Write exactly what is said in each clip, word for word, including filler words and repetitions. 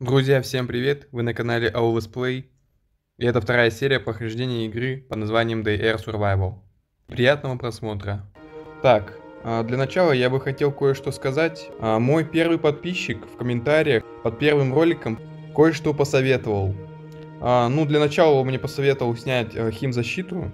Друзья, всем привет! Вы на канале Always Play. И это вторая серия прохождения игры под названием Day Air Survival. Приятного просмотра. Так, а, для начала я бы хотел кое-что сказать. А, Мой первый подписчик в комментариях под первым роликом кое-что посоветовал. А, Ну, для начала он мне посоветовал снять э, химзащиту.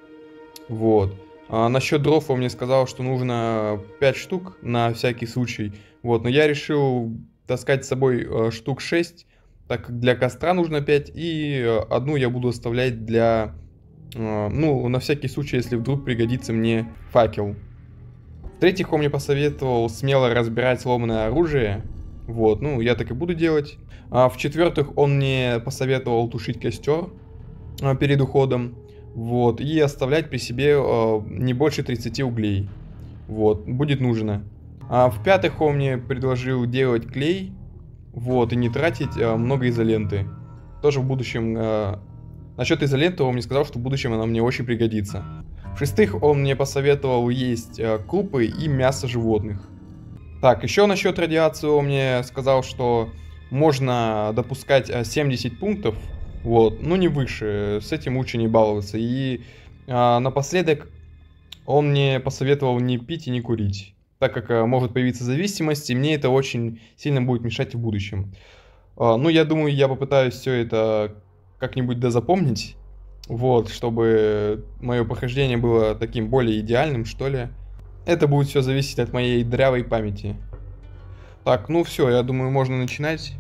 Вот. А насчет дров он мне сказал, что нужно пять штук на всякий случай. Вот, но я решил таскать с собой э, штук шесть, так как для костра нужно пять, и э, одну я буду оставлять для, э, ну, на всякий случай, если вдруг пригодится мне факел. В-третьих, он мне посоветовал смело разбирать сломанное оружие. Вот, ну, я так и буду делать. А в-четвертых, он мне посоветовал тушить костер э, перед уходом. Вот, и оставлять при себе э, не больше тридцати углей. Вот, будет нужно. А в-пятых, он мне предложил делать клей. Вот, и не тратить э, много изоленты. Тоже в будущем... Э, насчет изоленты он мне сказал, что в будущем она мне очень пригодится. В-шестых, он мне посоветовал есть э, крупы и мясо животных. Так, еще насчет радиации он мне сказал, что можно допускать э, семьдесят пунктов. Вот, но не выше, с этим лучше не баловаться. И а, напоследок он мне посоветовал не пить и не курить, так как а, может появиться зависимость, и мне это очень сильно будет мешать в будущем. А, ну, я думаю, я попытаюсь все это как-нибудь дозапомнить, вот, чтобы мое прохождение было таким более идеальным, что ли. Это будет все зависеть от моей дрявой памяти. Так, ну все, я думаю, можно начинать.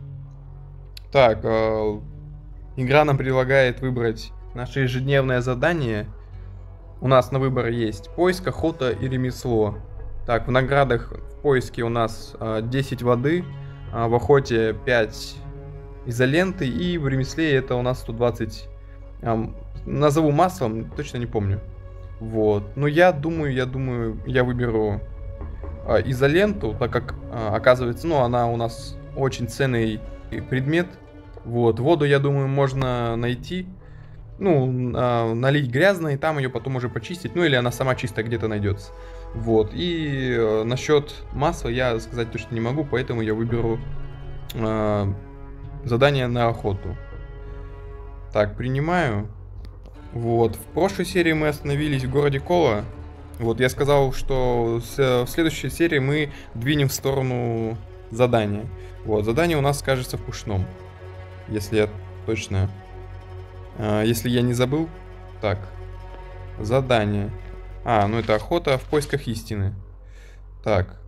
Так, а, игра нам предлагает выбрать наше ежедневное задание. У нас на выбор есть поиск, охота и ремесло. Так, в наградах в поиске у нас а, десять воды, а, в охоте пять изоленты, и в ремесле это у нас сто двадцать. А, назову маслом, точно не помню. Вот. Но я думаю, я думаю, я выберу а, изоленту, так как а, оказывается, ну, она у нас очень ценный предмет. Вот, воду, я думаю, можно найти, ну, а, налить грязно, и там ее потом уже почистить, ну, или она сама чистая где-то найдется. Вот, и э, насчет масла я сказать точно не могу, поэтому я выберу э, задание на охоту. Так, принимаю. Вот, в прошлой серии мы остановились в городе Кола. Вот, я сказал, что с, в следующей серии мы двинем в сторону задания. Вот, задание у нас кажется в Пушном. Если я точно... А, если я не забыл. Так. Задание. А, ну это охота в поисках истины. Так.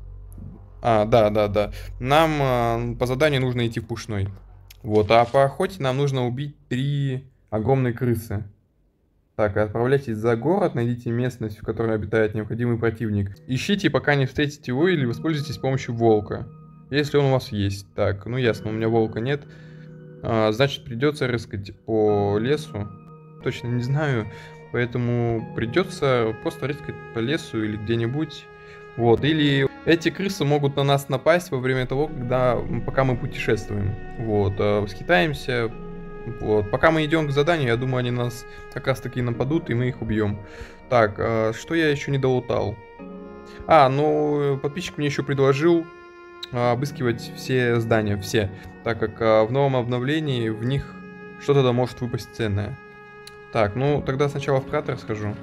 А, да, да, да. Нам а, по заданию нужно идти в Пушной. Вот, а по охоте нам нужно убить три огромные крысы. Так, отправляйтесь за город, найдите местность, в которой обитает необходимый противник. Ищите, пока не встретите его, или воспользуйтесь помощью волка. Если он у вас есть. Так, ну ясно, у меня волка нет. А, значит, придется рыскать по лесу. Точно не знаю. Поэтому придется просто рыскать по лесу или где-нибудь. Вот. Или эти крысы могут на нас напасть во время того, когда, пока мы путешествуем. Вот. А, скитаемся. Вот. Пока мы идем к заданию, я думаю, они нас как раз таки нападут, и мы их убьем. Так, а, что я еще не долутал? А, ну, подписчик мне еще предложил обыскивать все здания, все, так как а, в новом обновлении в них что-то да может выпасть ценное. Так, ну тогда сначала в кратер схожу.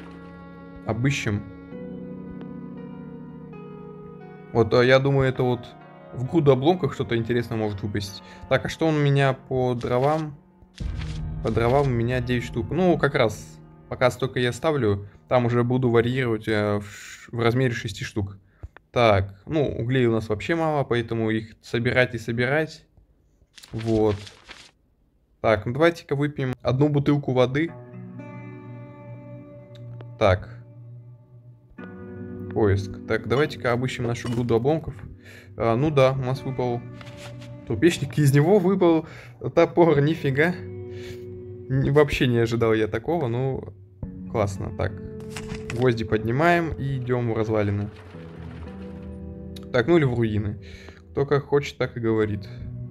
Обыщем. Вот, а, я думаю, это вот в груду обломках что-то интересное может выпасть. Так, а что он у меня по дровам? По дровам у меня девять штук. Ну, как раз, пока столько я ставлю, там уже буду варьировать э, в, в размере шести штук. Так, ну, углей у нас вообще мало, поэтому их собирать и собирать. Вот. Так, ну давайте-ка выпьем одну бутылку воды. Так. Поиск. Так, давайте-ка обыщем нашу груду обломков. А, ну да, у нас выпал трупешник, из него выпал топор, нифига. Вообще не ожидал я такого, ну, классно. Так, гвозди поднимаем и идем в развалины. Так, ну или в руины. Кто как хочет, так и говорит.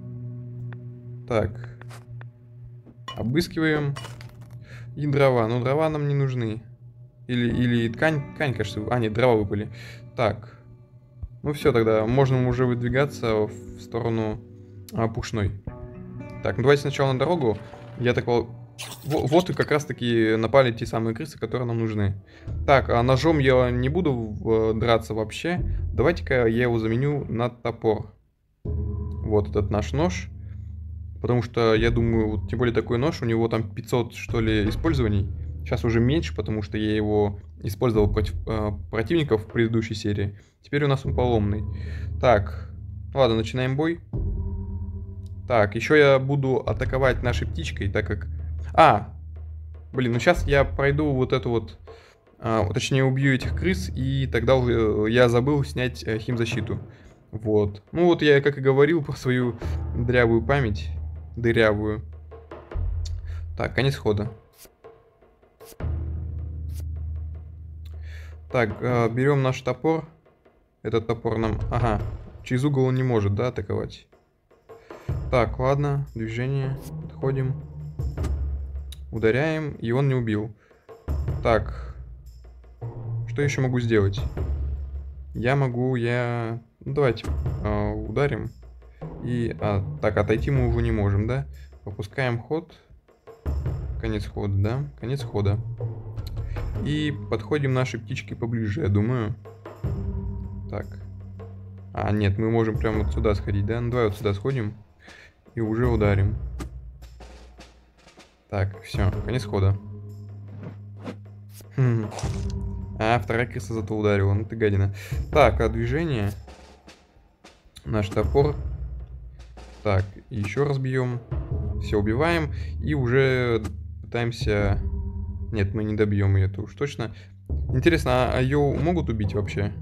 Так. Обыскиваем. И дрова. Ну, дрова нам не нужны. Или, или ткань. Ткань, кажется. А, нет, дрова выпали. Так. Ну все, тогда можно уже выдвигаться в сторону а, пушной. Так, ну давайте сначала на дорогу. Я так... Вот, вот и как раз таки напали те самые крысы, которые нам нужны. Так, а ножом я не буду драться вообще. Давайте-ка я его заменю на топор. Вот этот наш нож. Потому что, я думаю, вот, тем более такой нож, у него там пятьсот, что ли, использований. Сейчас уже меньше, потому что я его использовал против э, противников в предыдущей серии. Теперь у нас он поломный. Так, ладно, начинаем бой. Так, еще я буду атаковать нашей птичкой, так как... А, блин, ну сейчас я пройду вот эту вот... А, точнее, убью этих крыс, и тогда уже я забыл снять э, химзащиту. Вот. Ну вот я, как и говорил, про свою дрявую память. Дырявую. Так, конец хода. Так, э, берем наш топор. Этот топор нам... Ага, через угол он не может, да, атаковать? Так, ладно, движение. Подходим. Ударяем, и он не убил. Так. Что еще могу сделать? Я могу, я... Ну, давайте э, ударим. И... А, так, отойти мы уже не можем, да? Пропускаем ход. Конец хода, да? Конец хода. И подходим нашей птичке поближе, я думаю. Так. А, нет, мы можем прямо вот сюда сходить, да? Ну, давай вот сюда сходим. И уже ударим. Так, все, конец хода. Хм. А, вторая крыса зато ударила. Ну ты гадина. Так, а движение. Наш топор. Так, еще раз бьем. Все, убиваем. И уже пытаемся... Нет, мы не добьем ее, это уж точно. Интересно, а ее могут убить вообще?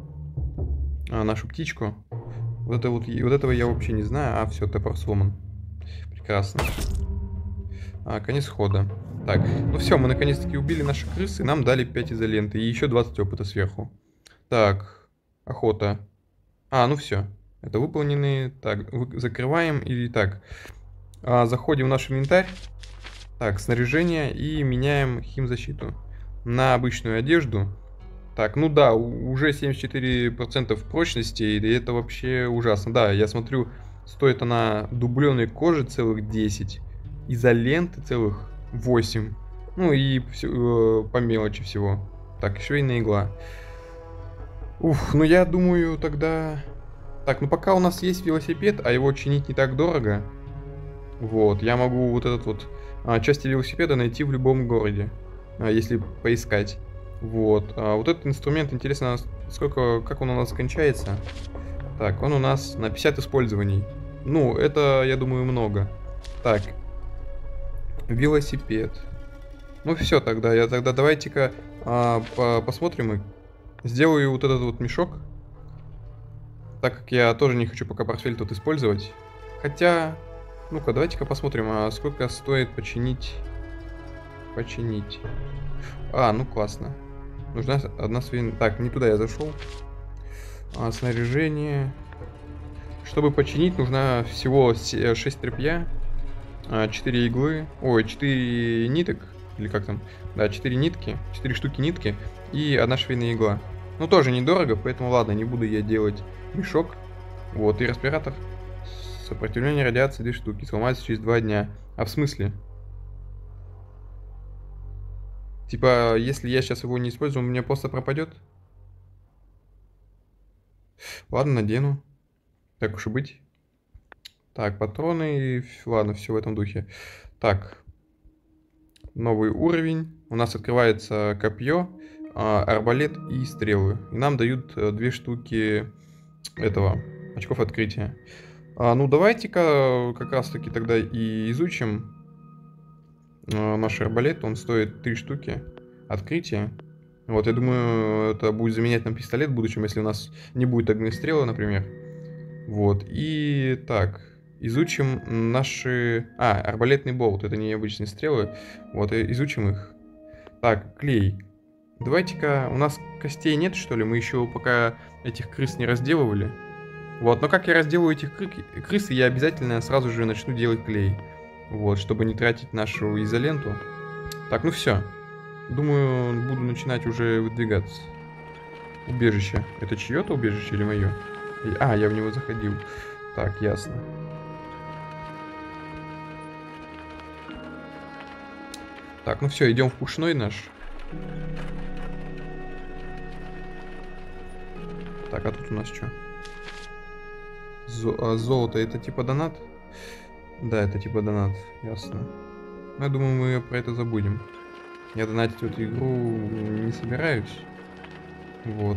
А, нашу птичку? Вот, это вот, вот этого я вообще не знаю. А, все, топор сломан. Прекрасно. А, конец хода. Так, ну все, мы наконец-таки убили наши крысы, и нам дали пять изоленты. И еще двадцать опыта сверху. Так, охота. А, ну все. Это выполнены. Так, вы, закрываем. И так, а, заходим в наш инвентарь. Так, снаряжение. И меняем химзащиту на обычную одежду. Так, ну да, уже семьдесят четыре процента прочности. И это вообще ужасно. Да, я смотрю, стоит она дубленой кожи целых десять. Изоленты целых восемь. Ну и все, э, по мелочи всего. Так, швейная игла. Уф, ну я думаю тогда... Так, ну пока у нас есть велосипед, а его чинить не так дорого. Вот, я могу вот этот вот... А, части велосипеда найти в любом городе. А, если поискать. Вот. А вот этот инструмент, интересно, сколько... Как он у нас кончается? Так, он у нас на пятьдесят использований. Ну, это, я думаю, много. Так. Велосипед. Ну все тогда, я тогда давайте-ка а, по посмотрим и сделаю вот этот вот мешок. Так как я тоже не хочу пока портфель тут использовать. Хотя, ну-ка, давайте-ка посмотрим, а сколько стоит починить. Починить. А, ну классно. Нужна одна свин... Так, не туда я зашел. А, снаряжение. Чтобы починить, нужно всего шесть тряпья. четыре иглы, ой, четыре ниток, или как там, да, четыре нитки, четыре штуки нитки и одна швейная игла. Ну, тоже недорого, поэтому ладно, не буду я делать мешок. Вот, и респиратор. Сопротивление радиации две штуки, сломается через два дня. А в смысле? Типа, если я сейчас его не использую, он у меня просто пропадет? Ладно, надену. Так уж и быть. Так, патроны, ладно, все в этом духе. Так, новый уровень. У нас открывается копье, арбалет и стрелы. И нам дают две штуки этого, очков открытия. А, ну, давайте-ка как раз-таки тогда и изучим наш арбалет. Он стоит три штуки открытия. Вот, я думаю, это будет заменять нам пистолет в будущем, если у нас не будет огнестрела, например. Вот, и так... Изучим наши... А, арбалетный болт. Это не обычные стрелы. Вот, изучим их. Так, клей. Давайте-ка... У нас костей нет, что ли? Мы еще пока этих крыс не разделывали. Вот, но как я разделаю этих кры... крыс, я обязательно сразу же начну делать клей. Вот, чтобы не тратить нашу изоленту. Так, ну все. Думаю, буду начинать уже выдвигаться. Убежище. Это чье-то убежище или мое? А, я в него заходил. Так, ясно. Так, ну все, идем в пушной наш. Так, а тут у нас что? Зо а золото это типа донат? Да, это типа донат, ясно. Ну, я думаю, мы про это забудем. Я донатить в эту игру не собираюсь. Вот.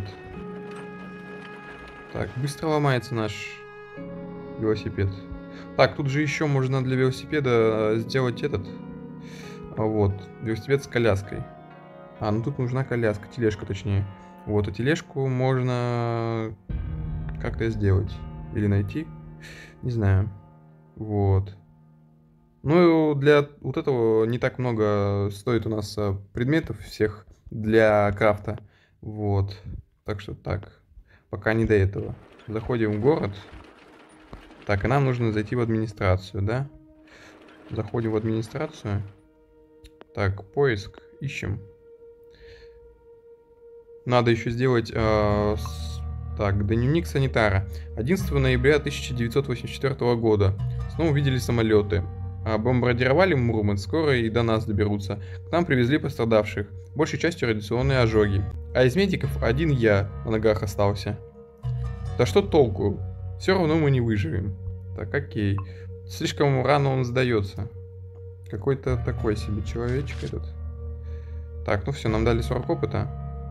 Так, быстро ломается наш велосипед. Так, тут же еще можно для велосипеда сделать этот. А вот, велосипед с коляской. А, ну тут нужна коляска, тележка точнее. Вот, а тележку можно как-то сделать. Или найти. Не знаю. Вот. Ну, для вот этого не так много стоит у нас а, предметов всех для крафта. Вот. Так что так. Пока не до этого. Заходим в город. Так, и нам нужно зайти в администрацию, да? Заходим в администрацию. Так, поиск. Ищем. Надо еще сделать... Э, с... Так, дневник санитара. одиннадцатого ноября тысяча девятьсот восемьдесят четвёртого года. Снова увидели самолеты. А бомбардировали Мурманск, скоро и до нас доберутся. К нам привезли пострадавших. Большей частью радиационные ожоги. А из медиков один я на ногах остался. Да что толку? Все равно мы не выживем. Так, окей. Слишком рано он сдается. Какой-то такой себе человечек этот. Так, ну все, нам дали сорок опыта.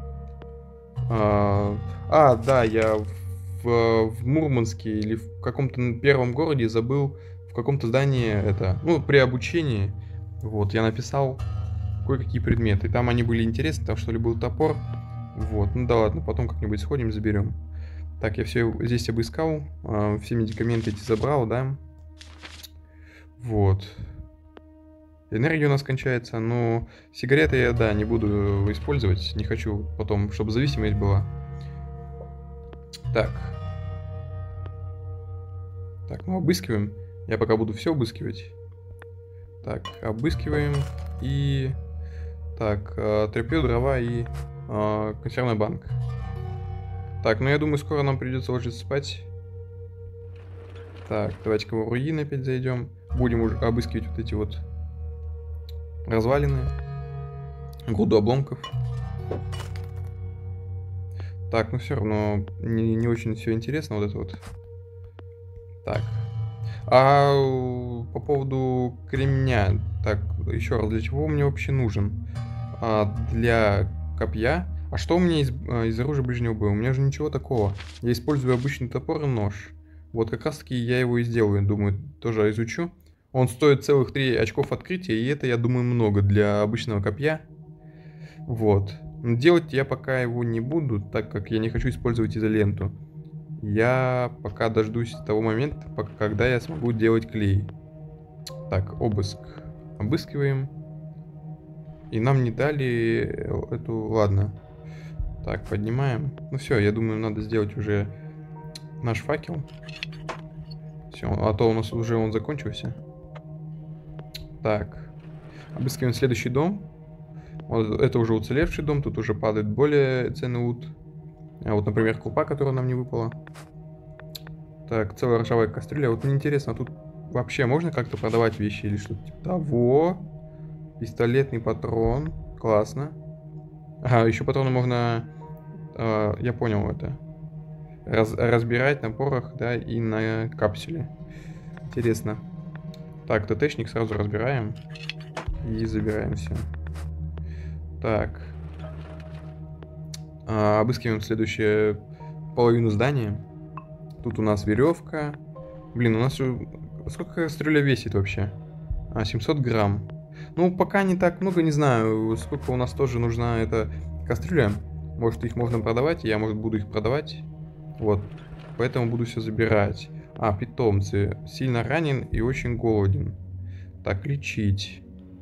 А, а да, я в, в Мурманске или в каком-то первом городе забыл в каком-то здании это, ну, при обучении, вот, я написал кое-какие предметы. Там они были интересны, там что ли был топор, вот, ну да ладно, потом как-нибудь сходим, заберем. Так, я все здесь обыскал, э, все медикаменты эти забрал, да, вот. Энергия у нас кончается, но сигареты я, да, не буду использовать, не хочу потом, чтобы зависимость была. Так. Так, ну обыскиваем. Я пока буду все обыскивать. Так, обыскиваем и... Так, э, тряпью, дрова и э, консервный банк. Так, ну я думаю, скоро нам придется ложиться спать. Так, давайте-ка в руины опять зайдем. Будем уже обыскивать вот эти вот развалины. Груду обломков. Так, ну все равно не, не очень все интересно вот это вот. Так. А по поводу кремня. Так, еще раз, для чего мне вообще нужен? А, для копья. А что у меня из, из оружия ближнего боя? У меня же ничего такого. Я использую обычный топор и нож. Вот как раз таки я его и сделаю. Думаю, тоже изучу. Он стоит целых три очков открытия, и это, я думаю, много для обычного копья. Вот. Но делать я пока его не буду, так как я не хочу использовать изоленту. Я пока дождусь того момента, когда я смогу делать клей. Так, обыск. Обыскиваем. И нам не дали эту... Ладно. Так, поднимаем. Ну все, я думаю, надо сделать уже наш факел. Все, а то у нас уже он закончился. Так. Обыскиваем следующий дом. Вот это уже уцелевший дом. Тут уже падает более ценный лут. А вот, например, крупа, которая нам не выпала. Так, целая ржавая кастрюля. Вот мне интересно, а тут вообще можно как-то продавать вещи или что-то типа того? Пистолетный патрон. Классно. Ага, еще патроны можно... Э, я понял это. Раз, разбирать на порох, да, и на капсуле. Интересно. Так, ТТшник сразу разбираем. И забираем все. Так. А, обыскиваем следующую половину здания. Тут у нас веревка. Блин, у нас... Сколько кастрюля весит вообще? А, семьсот грамм. Ну, пока не так много, не знаю, сколько у нас тоже нужна эта кастрюля. Может, их можно продавать, я, может, буду их продавать. Вот. Поэтому буду все забирать. А, питомцы. Сильно ранен и очень голоден. Так, лечить.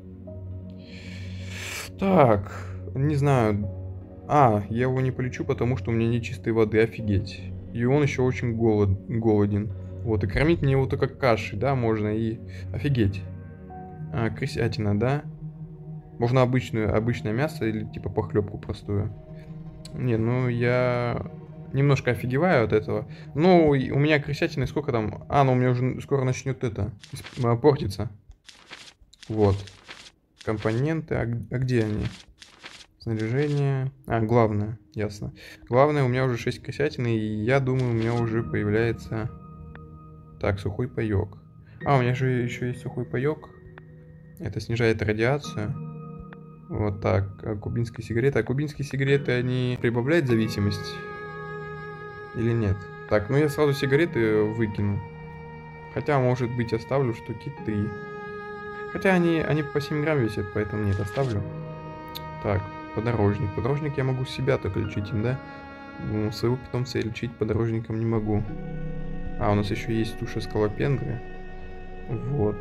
Так, не знаю. А, я его не полечу, потому что у меня нет чистой воды, офигеть. И он еще очень голод, голоден. Вот, и кормить мне его только кашей, да, можно, и... Офигеть. А, крысятина, да? Можно обычную, обычное мясо или типа похлебку простую. Не, ну я немножко офигеваю от этого. Ну, у меня крысятины сколько там? А, ну у меня уже скоро начнет это, портиться. Вот. Компоненты. А, г- а где они? Снаряжение. А, главное. Ясно. Главное, у меня уже шесть косятин, и я думаю, у меня уже появляется... Так, сухой паёк. А, у меня же еще есть сухой паёк. Это снижает радиацию. Вот так. А кубинские сигареты. А кубинские сигареты, они прибавляют зависимость? Или нет? Так, ну я сразу сигареты выкину. Хотя, может быть, оставлю штуки три. Хотя они, они по семь грамм весят, поэтому нет, оставлю. Так, подорожник. Подорожник я могу себя только лечить им, да? Ну, своего питомца я лечить подорожником не могу. А, у нас еще есть туша скалопендры. Вот.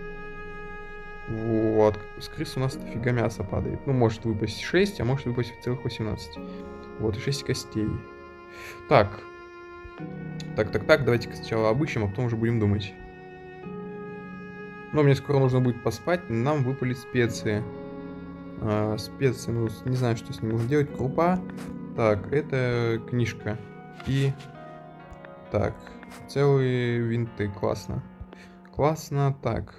Вот. С крыс у нас дофига мяса падает. Ну, может выпасть шесть, а может выпасть целых восемнадцать. Вот, и шесть костей. Так. Так, так, так, давайте-ка сначала обыщем, а потом уже будем думать. Но мне скоро нужно будет поспать, нам выпали специи. А, специи, ну, не знаю, что с ними можно делать. Крупа. Так, это книжка. И... Так, целые винты, классно. Классно, так.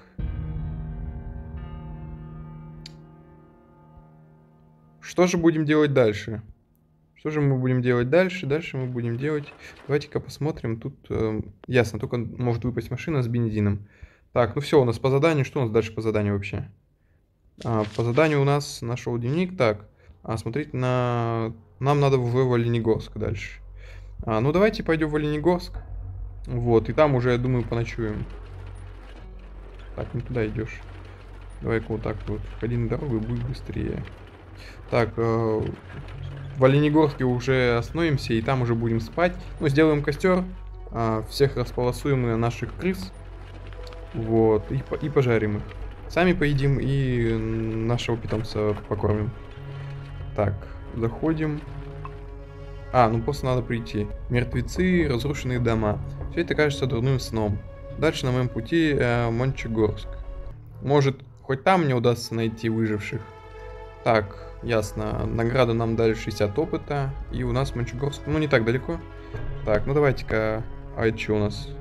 Что же будем делать дальше? Что же мы будем делать дальше? Дальше мы будем делать... Давайте-ка посмотрим. Тут э, ясно, только может выпасть машина с бензином. Так, ну все, у нас по заданию. Что у нас дальше по заданию вообще? А, по заданию у нас нашел дневник. Так, а, смотрите на... Нам надо в Оленегорск дальше. А, ну давайте пойдем в Оленегорск. Вот, и там уже, я думаю, поночуем. Так, не туда идешь. Давай-ка вот так вот. Входи на дорогу и будет быстрее. Так, э, в Оленегорске уже остановимся, и там уже будем спать. Ну, сделаем костер, э, всех располосуем на наших крыс. Вот, и, и пожарим их. Сами поедим и нашего питомца покормим. Так, заходим. А, ну просто надо прийти. Мертвецы, разрушенные дома. Все это кажется дурным сном. Дальше на моем пути э, Мончегорск. Может, хоть там мне удастся найти выживших. Так, ясно. Награда нам дали шестьдесят опыта. И у нас Мончегорск, ну не так далеко. Так, ну давайте-ка... А это что у нас?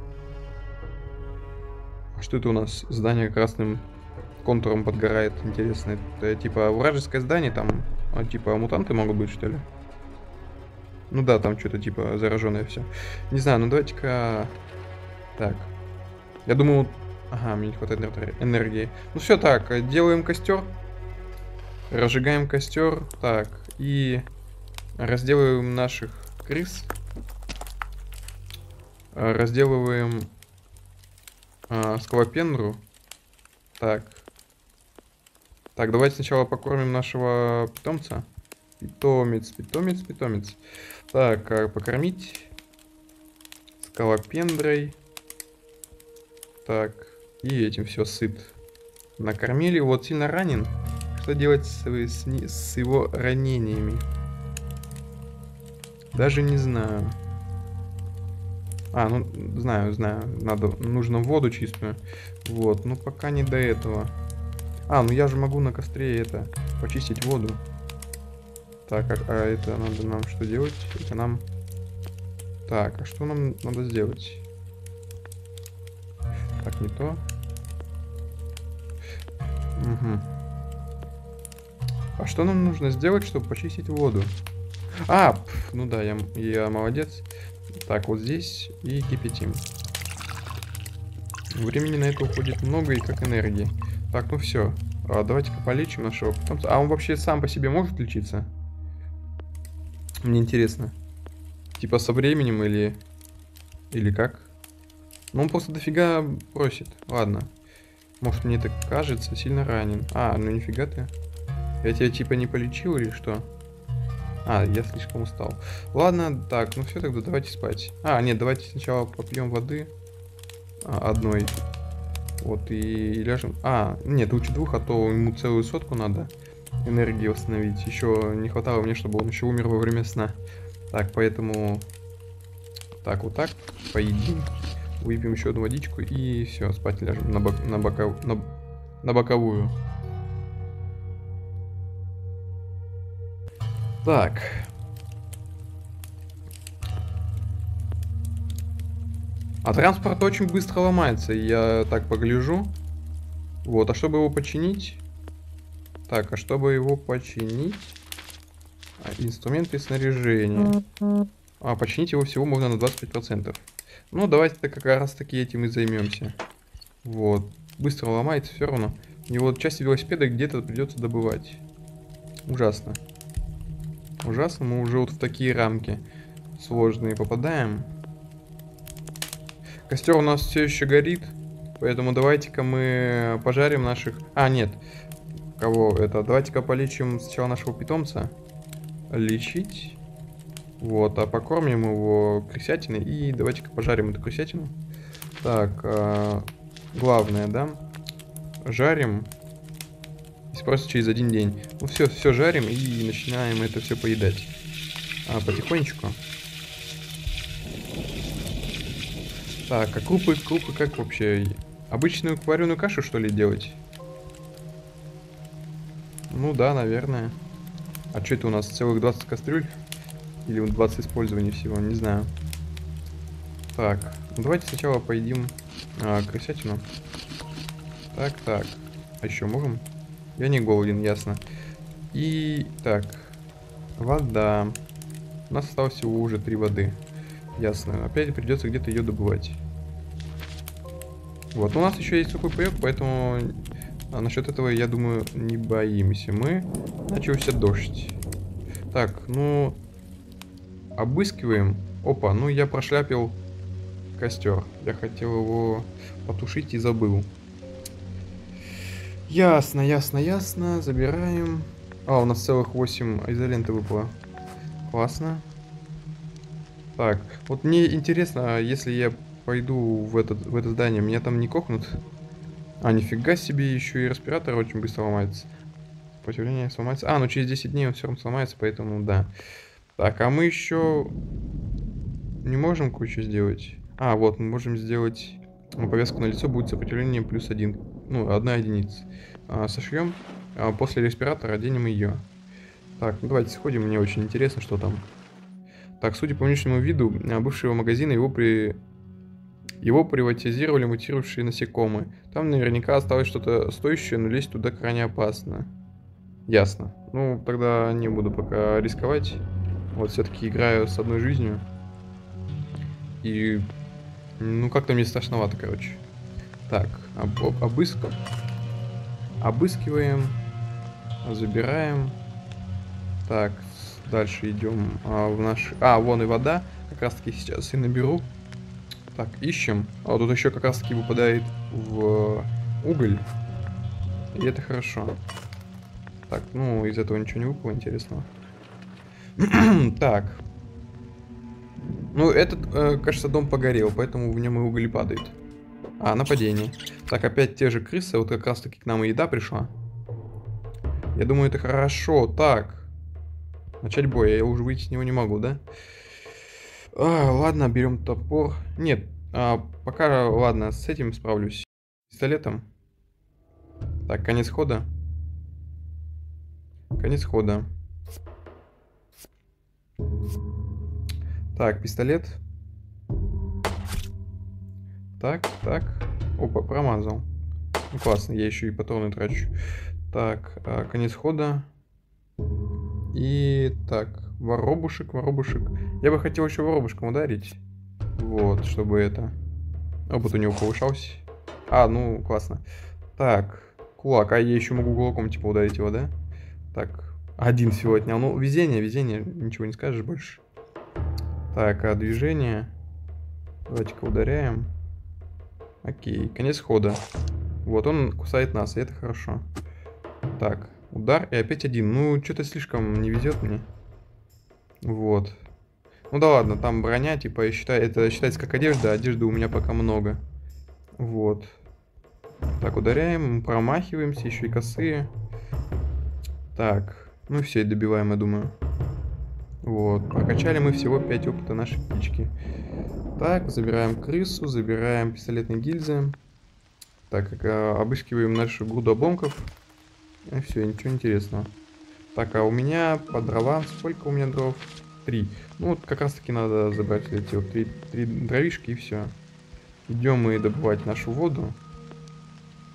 А что это у нас? Здание красным контуром подгорает. Интересно. Это типа вражеское здание там? А, типа мутанты могут быть, что ли? Ну да, там что-то типа зараженное все. Не знаю, ну давайте-ка... Так. Я думаю... Ага, мне не хватает энергии. Ну все так, делаем костер. Разжигаем костер. Так, и разделываем наших крыс. Разделываем а, скалопендру. Так. Так, давайте сначала покормим нашего питомца. Питомец, питомец, питомец. Так, а, покормить скалопендрой. Так, и этим все, сыт. Накормили, вот сильно ранен. Что делать с, с, с его ранениями? Даже не знаю. А, ну, знаю, знаю. Надо, нужно воду чистую. Вот, ну пока не до этого. А, ну я же могу на костре это, почистить воду. Так, а, а это надо нам что делать? Это нам... Так, а что нам надо сделать? Так, не то. Угу. А что нам нужно сделать, чтобы почистить воду? А, пф, ну да, я, я молодец. Так, вот здесь и кипятим. Времени на это уходит много и как энергии. Так, ну все. А, давайте-ка полечим нашего питомца. А он вообще сам по себе может лечиться? Мне интересно. Типа со временем или... Или как? Ну он просто дофига просит. Ладно. Может мне так кажется, сильно ранен. А, ну нифига ты. Я тебя типа не полечил или что? А, я слишком устал. Ладно, так, ну все, тогда давайте спать. А, нет, давайте сначала попьем воды. А, одной. Вот, и, и ляжем. А, нет, лучше двух, а то ему целую сотку надо энергии восстановить. Еще не хватало мне, чтобы он еще умер во время сна. Так, поэтому... Так, вот так. Поедим. Выпьем еще одну водичку и все, спать ляжем на, бок... на, боков... на... на боковую. Так. А транспорт очень быстро ломается, я так погляжу. Вот, а чтобы его починить, Так, а чтобы его починить... А, инструменты и снаряжение. А, починить его всего можно на двадцать пять процентов. Ну, давайте-то как раз таки этим и займемся. Вот. Быстро ломается все равно. И вот части велосипеда где-то придется добывать. Ужасно. Ужасно, мы уже вот в такие рамки сложные попадаем. Костер у нас все еще горит, поэтому давайте-ка мы пожарим наших... А, нет. Кого это? Давайте-ка полечим сначала нашего питомца. Лечить. Вот, а покормим его крысятиной. И давайте-ка пожарим эту крысятину. Так, а... главное, да? Жарим. И просто через один день. Ну все, все жарим и начинаем это все поедать. А, потихонечку. Так, а крупы, крупы как вообще? Обычную вареную кашу, что ли, делать? Ну да, наверное. А что это у нас? Целых двадцать кастрюль? Или двадцать использований всего? Не знаю. Так, ну давайте сначала поедим а, крысятину. Так, так. А еще можем? Я не голоден, ясно. И так, вода. У нас осталось всего уже три воды. Ясно. Опять придется где-то ее добывать. Вот, у нас еще есть сухой паек, поэтому а, насчет этого, я думаю, не боимся мы. Начался дождь. Так, ну, обыскиваем. Опа, ну я прошляпил костер. Я хотел его потушить и забыл. Ясно, ясно, ясно. Забираем. А, у нас целых восемь изоленты выпало. Классно. Так, вот мне интересно, если я пойду в, этот, в это здание, меня там не кокнут? А, нифига себе, еще и респиратор очень быстро ломается. Сопротивление сломается. А, ну через десять дней он все равно сломается, поэтому да. Так, а мы еще не можем кое-что сделать. А, вот, мы можем сделать... Ну, повязку на лицо будет сопротивление плюс один. Ну, одна единица. А, сошьем. А после респиратора оденем ее. Так, ну давайте сходим, мне очень интересно, что там. Так, судя по внешнему виду бывшего магазина, его при... Его приватизировали мутировавшие насекомые. Там наверняка осталось что-то стоящее, но лезть туда крайне опасно. Ясно. Ну, тогда не буду пока рисковать. Вот, все-таки играю с одной жизнью. И... Ну, как-то мне страшновато, короче. Так, об об обыск... Обыскиваем. Забираем. Так, дальше идем а, в наш... А, вон и вода. Как раз таки сейчас и наберу. Так, ищем. А вот тут еще как раз таки выпадает в уголь. И это хорошо. Так, ну, из этого ничего не выпало интересного. Так. Ну, этот, э, кажется, дом погорел, поэтому в нем и уголь падает. А, нападение. Так, опять те же крысы. Вот как раз таки к нам и еда пришла. Я думаю, это хорошо. Так. Начать бой. Я уже выйти с него не могу, да? А, ладно, берем топор. Нет, а, пока, ладно, с этим справлюсь. Пистолетом. Так, конец хода. Конец хода. Так, пистолет. Так, так. Опа, промазал. Ну, классно, я еще и патроны трачу. Так, а, конец хода. И так, воробушек, воробушек. Я бы хотел еще воробушком ударить. Вот, чтобы это... Опыт у него повышался. А, ну, классно. Так, кулак. А я еще могу кулаком, типа, ударить его, да? Так, один всего отнял. Ну, везение, везение. Ничего не скажешь больше. Так, а движение... Давайте-ка ударяем. Окей, конец хода. Вот, он кусает нас, и это хорошо. Так, удар и опять один. Ну, что-то слишком не везет мне. Вот. Ну да ладно, там броня, типа, считай, это считается как одежда, одежды у меня пока много. Вот. Так, ударяем, промахиваемся, еще и косые. Так, ну все, добиваем, я думаю. Вот, прокачали мы всего пять опыта нашей птички. Так, забираем крысу, забираем пистолетные гильзы. Так, обыскиваем нашу груду обломков. И все, ничего интересного. Так, а у меня по дровам, сколько у меня дров? Три. Ну вот как раз таки надо забрать эти вот три, три дровишки и все. Идем мы добывать нашу воду.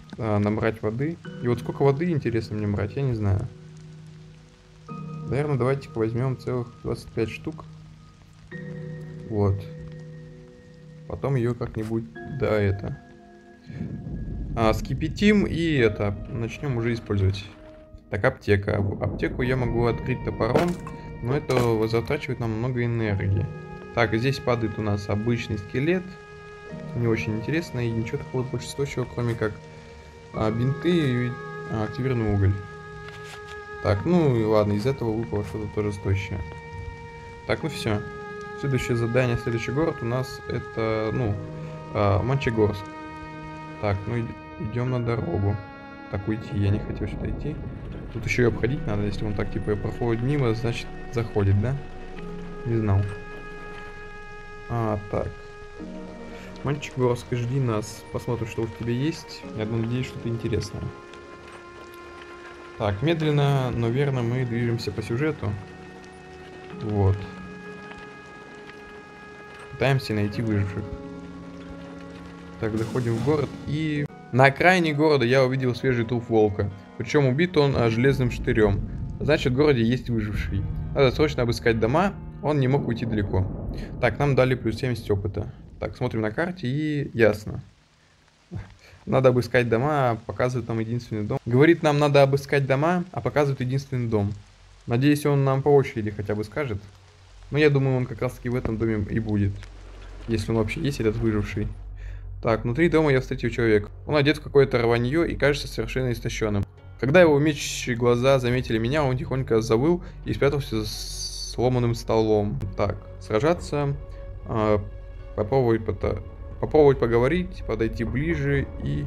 а, набрать воды. И вот сколько воды, интересно мне брать, я не знаю. Наверное, давайте-ка возьмем целых двадцать пять штук. Вот. Потом ее как-нибудь, да, это... А, скипятим и это, начнем уже использовать. Так, аптека. Аптеку я могу открыть топором, но это затрачивает нам много энергии. Так, здесь падает у нас обычный скелет. Не очень интересно, и ничего такого больше стоящего, кроме как а, бинты и а, активированный уголь. Так, ну и ладно, из этого выпало что-то тоже стоящее. Так, ну все. Следующее задание, следующий город у нас это, ну, а, Мончегорск. Так, ну идем на дорогу. Так, уйти, я не хотел сюда идти. Тут еще и обходить надо, если он так типа проходит мимо, значит заходит, да? Не знал. А, так. Мончегорск, жди нас. Посмотрим, что у тебя есть. Я надеюсь, что-то интересное. Так, медленно, но верно мы движемся по сюжету. Вот. Пытаемся найти выживших. Так, доходим в город и... На окраине города я увидел свежий труп волка. Причем убит он а, железным штырем. Значит, в городе есть выживший. Надо срочно обыскать дома. Он не мог уйти далеко. Так, нам дали плюс семьдесят опыта. Так, смотрим на карте и ясно. Надо обыскать дома, показывает нам единственный дом. Говорит, нам надо обыскать дома, а показывает единственный дом. Надеюсь, он нам по очереди хотя бы скажет. Но я думаю, он как раз таки в этом доме и будет. Если он вообще есть, этот выживший. Так, внутри дома я встретил человека. Он одет в какое-то рванье и кажется совершенно истощенным. Когда его мечущие глаза заметили меня, он тихонько завыл и спрятался за сломанным столом. Так, сражаться, э, попробовать, пото... попробовать поговорить, подойти ближе и...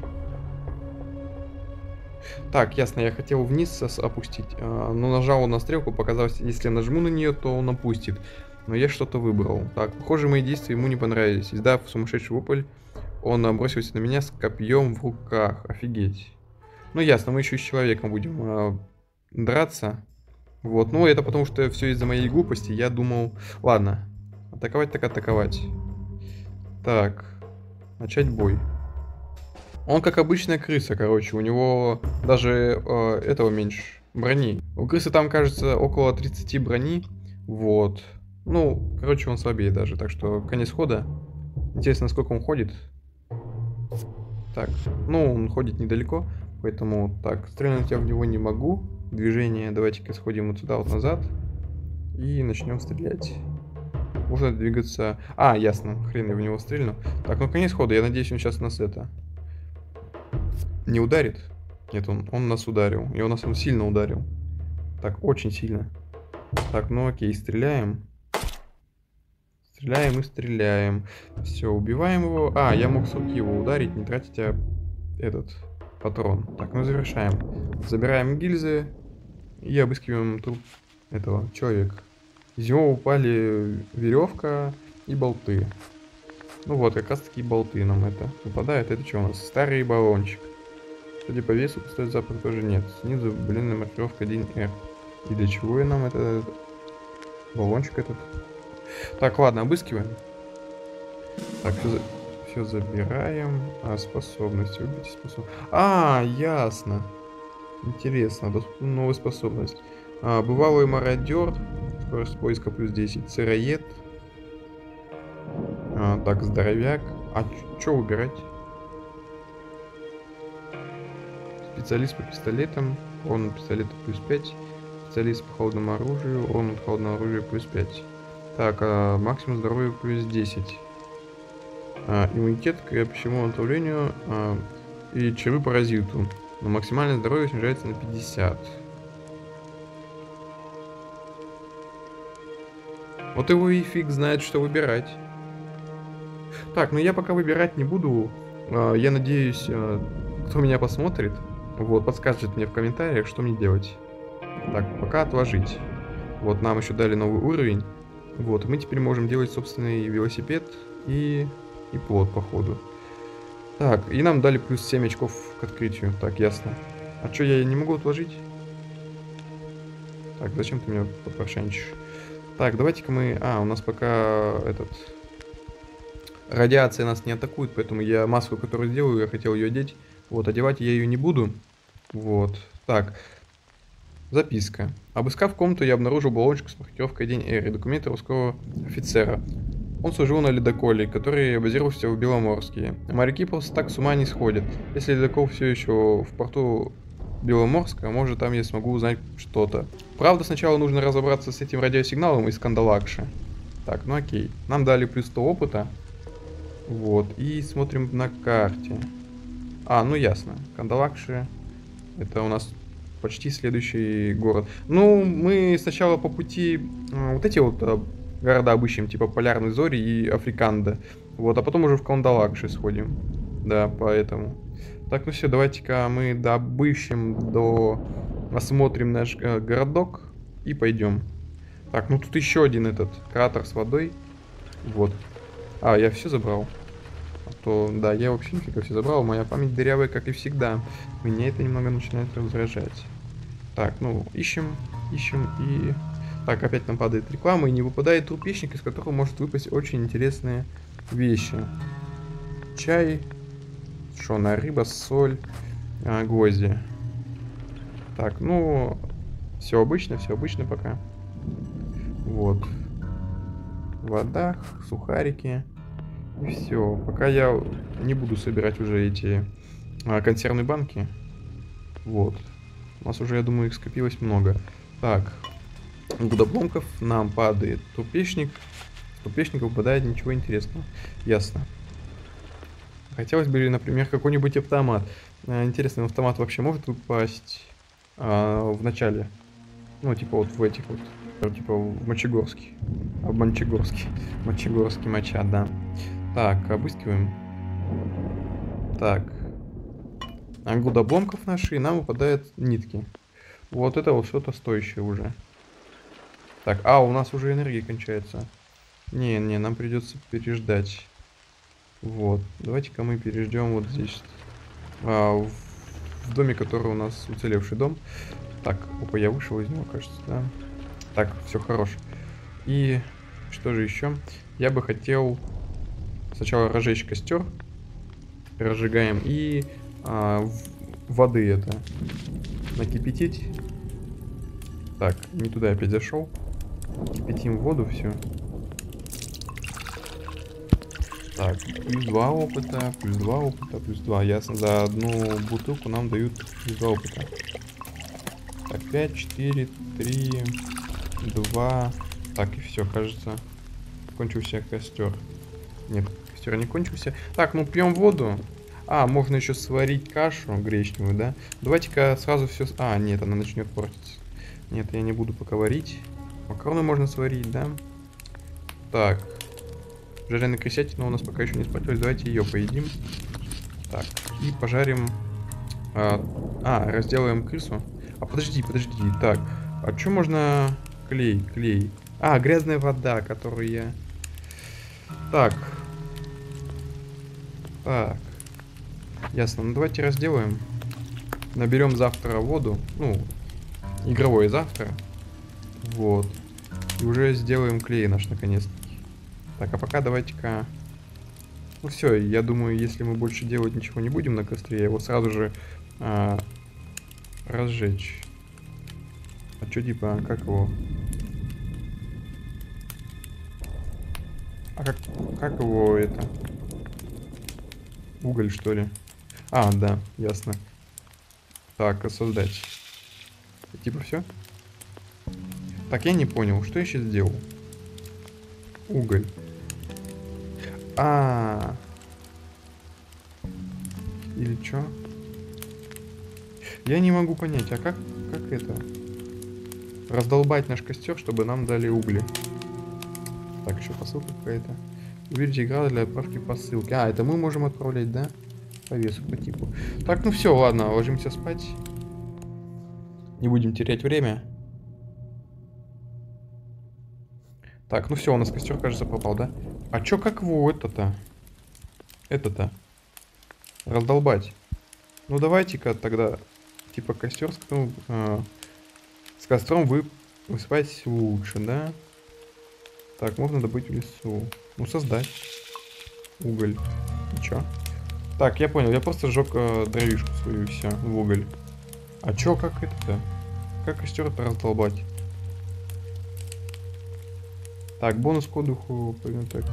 Так, ясно, я хотел вниз опустить, э, но нажал на стрелку, показалось, если я нажму на нее, то он опустит. Но я что-то выбрал. Так, похоже, мои действия ему не понравились. Издав сумасшедший вопль, он бросился на меня с копьем в руках. Офигеть. Ну, ясно, мы еще с человеком будем э, драться. Вот, ну, это потому что все из-за моей глупости. Я думал... Ладно. Атаковать так атаковать. Так. Начать бой. Он как обычная крыса, короче. У него даже э, этого меньше брони. У крысы там, кажется, около тридцати брони. Вот. Ну, короче, он слабее даже. Так что конец хода. Интересно, сколько он ходит. Так, ну, он ходит недалеко, поэтому, так, стрельнуть я в него не могу. Движение, давайте-ка сходим вот сюда, вот назад. И начнем стрелять. Можно двигаться... А, ясно, хрен я в него стрельну. Так, ну, конец хода, я надеюсь, он сейчас нас это... Не ударит? Нет, он, он нас ударил, и он нас он сильно ударил. Так, очень сильно. Так, ну окей, стреляем. Стреляем и стреляем. Все, убиваем его. А, я мог с руки его ударить, не тратя этот патрон. Так, ну завершаем. Забираем гильзы и обыскиваем труп этого человека. Из него упали веревка и болты. Ну вот, как раз таки болты нам это выпадают. Это что у нас? Старый баллончик. Судя по весу, пустой запах тоже нет. Снизу, блин, маркировка один эр. И для чего нам это баллончик этот? Так, ладно, обыскиваем. Так, все, все забираем. А, способности. Убить способ... А, ясно. Интересно, доступна новая способность. А, бывалый мародер. Скорость поиска плюс десять. Сыроед. А, так, здоровяк. А что выбирать? Специалист по пистолетам. Урон от пистолета плюс пять. Специалист по холодному оружию. Урон от холодного оружия плюс пять. Так, а максимум здоровья плюс десять. А, иммунитет к пищевому отравлению а, и червю паразиту. Но максимальное здоровье снижается на пятьдесят. Вот его и фиг знает, что выбирать. Так, ну я пока выбирать не буду. А, я надеюсь, а, кто меня посмотрит, вот, подскажет мне в комментариях, что мне делать. Так, пока отложить. Вот, нам еще дали новый уровень. Вот, мы теперь можем делать собственный велосипед и, и плот, походу. Так, и нам дали плюс семь очков к открытию. Так, ясно. А что, я не могу отложить? Так, зачем ты меня попрошайничаешь? Так, давайте-ка мы... А, у нас пока этот... Радиация нас не атакует, поэтому я маску, которую сделаю, я хотел ее одеть. Вот, одевать я ее не буду. Вот, так. Записка. Обыскав комнату, я обнаружил баллончик с маркировкой День Эры, документы русского офицера. Он служил на ледоколе, который базировался в Беломорске. Моряки просто так с ума не сходят. Если ледокол все еще в порту Беломорска, может там я смогу узнать что-то. Правда, сначала нужно разобраться с этим радиосигналом из Кандалакши. Так, ну окей. Нам дали плюс сто опыта. Вот, и смотрим на карте. А, ну ясно. Кандалакши. Это у нас почти следующий город. Ну, мы сначала по пути э, вот эти вот э, города обыщем, типа Полярной Зори и Африканда. Вот, а потом уже в Кандалакши сходим. Да, поэтому. Так, ну все, давайте-ка мы добыщем, до... осмотрим наш э, городок и пойдем. Так, ну тут еще один этот кратер с водой. Вот. А, я все забрал. А то, да, я вообще нифига все забрал. Моя память дырявая, как и всегда. Меня это немного начинает раздражать. Так, ну, ищем, ищем и... Так, опять нам падает реклама, и не выпадает трупешник, из которого может выпасть очень интересные вещи. Чай, шоная рыба, соль, а, гвозди. Так, ну, все обычно, все обычно пока. Вот. Вода, сухарики. И все. Пока я не буду собирать уже эти а, консервные банки. Вот. У нас уже, я думаю, их скопилось много. Так. Гудобломков нам падает трупешник. С трупешника выпадает ничего интересного. Ясно. Хотелось бы, например, какой-нибудь автомат. А, интересно, автомат вообще может выпасть а, в начале? Ну, типа вот в этих вот. Типа в Мочегорский. А в Мончегорский. Мочегорский моча, да. Так, обыскиваем. Так. А гудобломков наши, и нам выпадают нитки. Вот это вот что-то стоящее уже. Так, а, у нас уже энергия кончается. Не, не, нам придется переждать. Вот. Давайте-ка мы переждем вот здесь. А, в, в доме, который у нас уцелевший дом. Так, опа, я вышел из него, кажется, да. Так, все хорош. И что же еще? Я бы хотел сначала разжечь костер. Разжигаем. И а, воды это накипятить. Так, не туда опять зашел. Кипятим воду, все. Так, плюс два опыта, плюс два опыта, плюс два. Ясно, за одну бутылку нам дают плюс два опыта. Так, пять, четыре, три, два. Так, и все, кажется, кончился костер. Нет, костер не кончился. Так, ну пьем воду. А, можно еще сварить кашу гречневую, да? Давайте-ка сразу все... А, нет, она начнет портиться. Нет, я не буду пока варить. Макароны можно сварить, да? Так. Жареная крысятина у нас пока еще не испортилась. Давайте ее поедим. Так, и пожарим... А, а, разделаем крысу. А, подожди, подожди. Так, а что можно... Клей, клей. А, грязная вода, которую я... Так. Так. Ясно, ну давайте разделаем. Наберем завтра воду. Ну, игровой завтра. Вот. И уже сделаем клей наш наконец-таки. Так, а пока давайте-ка... Ну все, я думаю, если мы больше делать ничего не будем на костре, я его сразу же а, разжечь. А что типа, как его? А как, как его это? Уголь, что ли? А, да, ясно. Так, создать. Типа все? Так, я не понял, что я сейчас сделал? Уголь. А, -а, -а. Или что? Я не могу понять, а как, как это? Раздолбать наш костер, чтобы нам дали угли. Так, еще посылка какая-то. Увидите игра для отправки посылки. А, это мы можем отправлять, да? По весу, по типу. Так, ну все, ладно, ложимся спать. Не будем терять время. Так, ну все, у нас костер, кажется, попал, да? А чё, как его это-то? Это-то. Раздолбать. Ну давайте-ка тогда, типа, костер с которым, э, с костром вы высыпать лучше, да? Так, можно добыть в лесу. Ну, создать. Уголь. И чё? Так. Так, я понял, я просто сжег э, дровишку свою и все, в уголь. А чё, как это-то? Как костер-то раздолбать? Так, бонус к отдыху, пойдем так.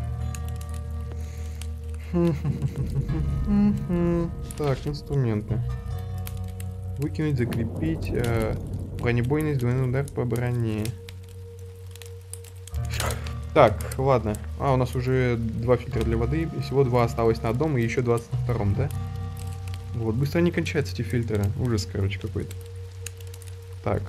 Так, инструменты. Выкинуть, закрепить. Э, бронебойность, двойной удар по броне. Так, ладно. А, у нас уже два фильтра для воды. И всего два осталось на одном и еще двадцать на втором, да? Вот, быстро не кончаются эти фильтры. Ужас, короче, какой-то. Так.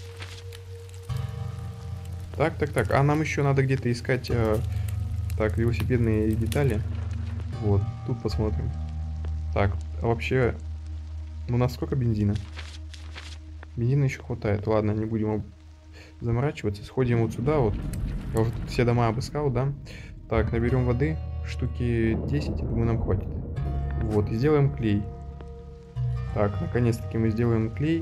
Так, так, так. А нам еще надо где-то искать... Э, так, велосипедные детали. Вот, тут посмотрим. Так, а вообще... У нас сколько бензина? Бензина еще хватает. Ладно, не будем заморачиваться. Сходим вот сюда вот. Я уже тут все дома обыскал, да? Так, наберем воды. Штуки десять, думаю, нам хватит. Вот, и сделаем клей. Так, наконец-таки мы сделаем клей.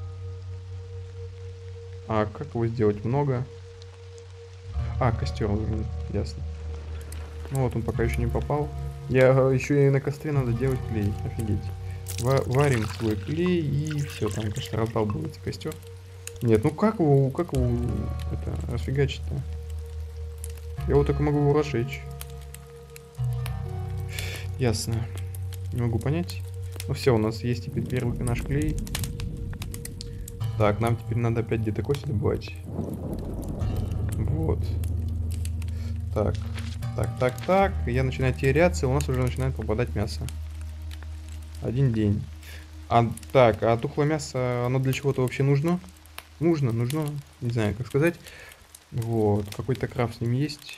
А как его сделать? Много. А, костер нужен, ясно. Ну вот он пока еще не попал. Я еще и на костре надо делать клей. Офигеть. Варим свой клей и все, там, конечно, раздалбывается костер. Нет, ну как его, как его, это, расфигачить-то? Я вот только могу его разжечь. Ясно. Не могу понять. Ну все, у нас есть теперь первый наш клей. Так, нам теперь надо опять где-то кости добывать. Вот. Так, так, так, так. Я начинаю теряться, у нас уже начинает попадать мясо. Один день. А, так, а тухлое мясо, оно для чего-то вообще нужно? Нужно, нужно, не знаю, как сказать. Вот, какой-то крафт с ним есть.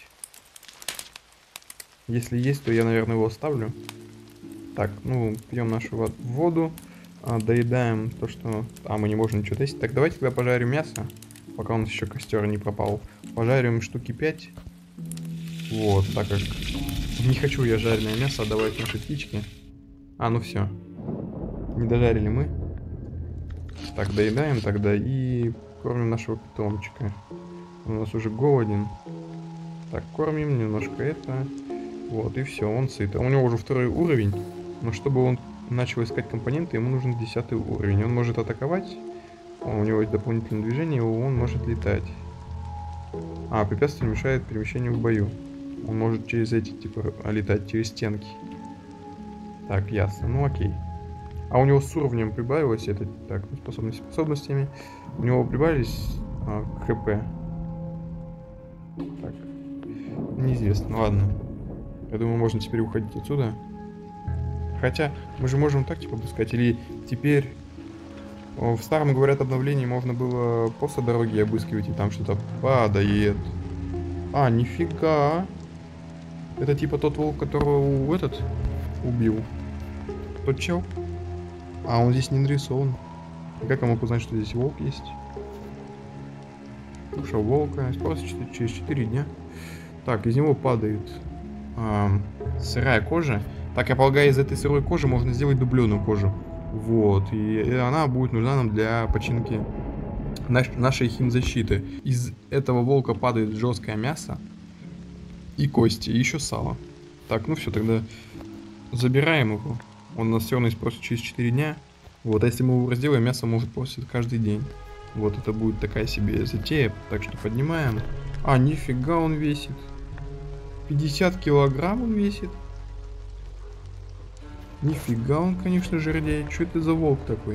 Если есть, то я, наверное, его оставлю. Так, ну, пьем нашу воду. А, доедаем то, что... А, мы не можем ничего тестить. Так, давайте тогда пожарим мясо, пока у нас еще костер не пропал. Пожарим штуки пять. Вот, так как... Не хочу я жареное мясо отдавать нашей птичке. А, ну все. Не дожарили мы. Так, доедаем тогда и кормим нашего питомчика. Он у нас уже голоден. Так, кормим немножко это. Вот, и все, он сыт. У него уже второй уровень. Но чтобы он начал искать компоненты, ему нужен десятый уровень. Он может атаковать. У него есть дополнительное движение, он может летать. А, препятствие мешает перемещению в бою. Он может через эти, типа, летать, через стенки. Так, ясно. Ну окей. А у него с уровнем прибавилось это. Так, ну, способности способностями. У него прибавились а, ХП. Так. Неизвестно. Ладно. Я думаю, можно теперь уходить отсюда. Хотя, мы же можем так, типа, обыскать. Или теперь... В старом, говорят, обновлении можно было после дороги обыскивать, и там что-то падает. А, нифига. Это типа тот волк, которого этот убил. Тот чел. А, он здесь не нарисован. И как я мог узнать, что здесь волк есть? Душа волка. Просто через четыре дня. Так, из него падает а, сырая кожа. Так, я полагаю, из этой сырой кожи можно сделать дубленую кожу. Вот, и, и она будет нужна нам для починки наш, нашей химзащиты. Из этого волка падает жесткое мясо и кости, и еще сало. Так, ну все, тогда забираем его. Он нас все равно испортит через четыре дня. Вот, а если мы его разделаем, мясо может портить каждый день. Вот, это будет такая себе затея. Так что поднимаем. А, нифига он весит. пятьдесят килограмм он весит. Нифига он, конечно, жердяй. Что это за волк такой?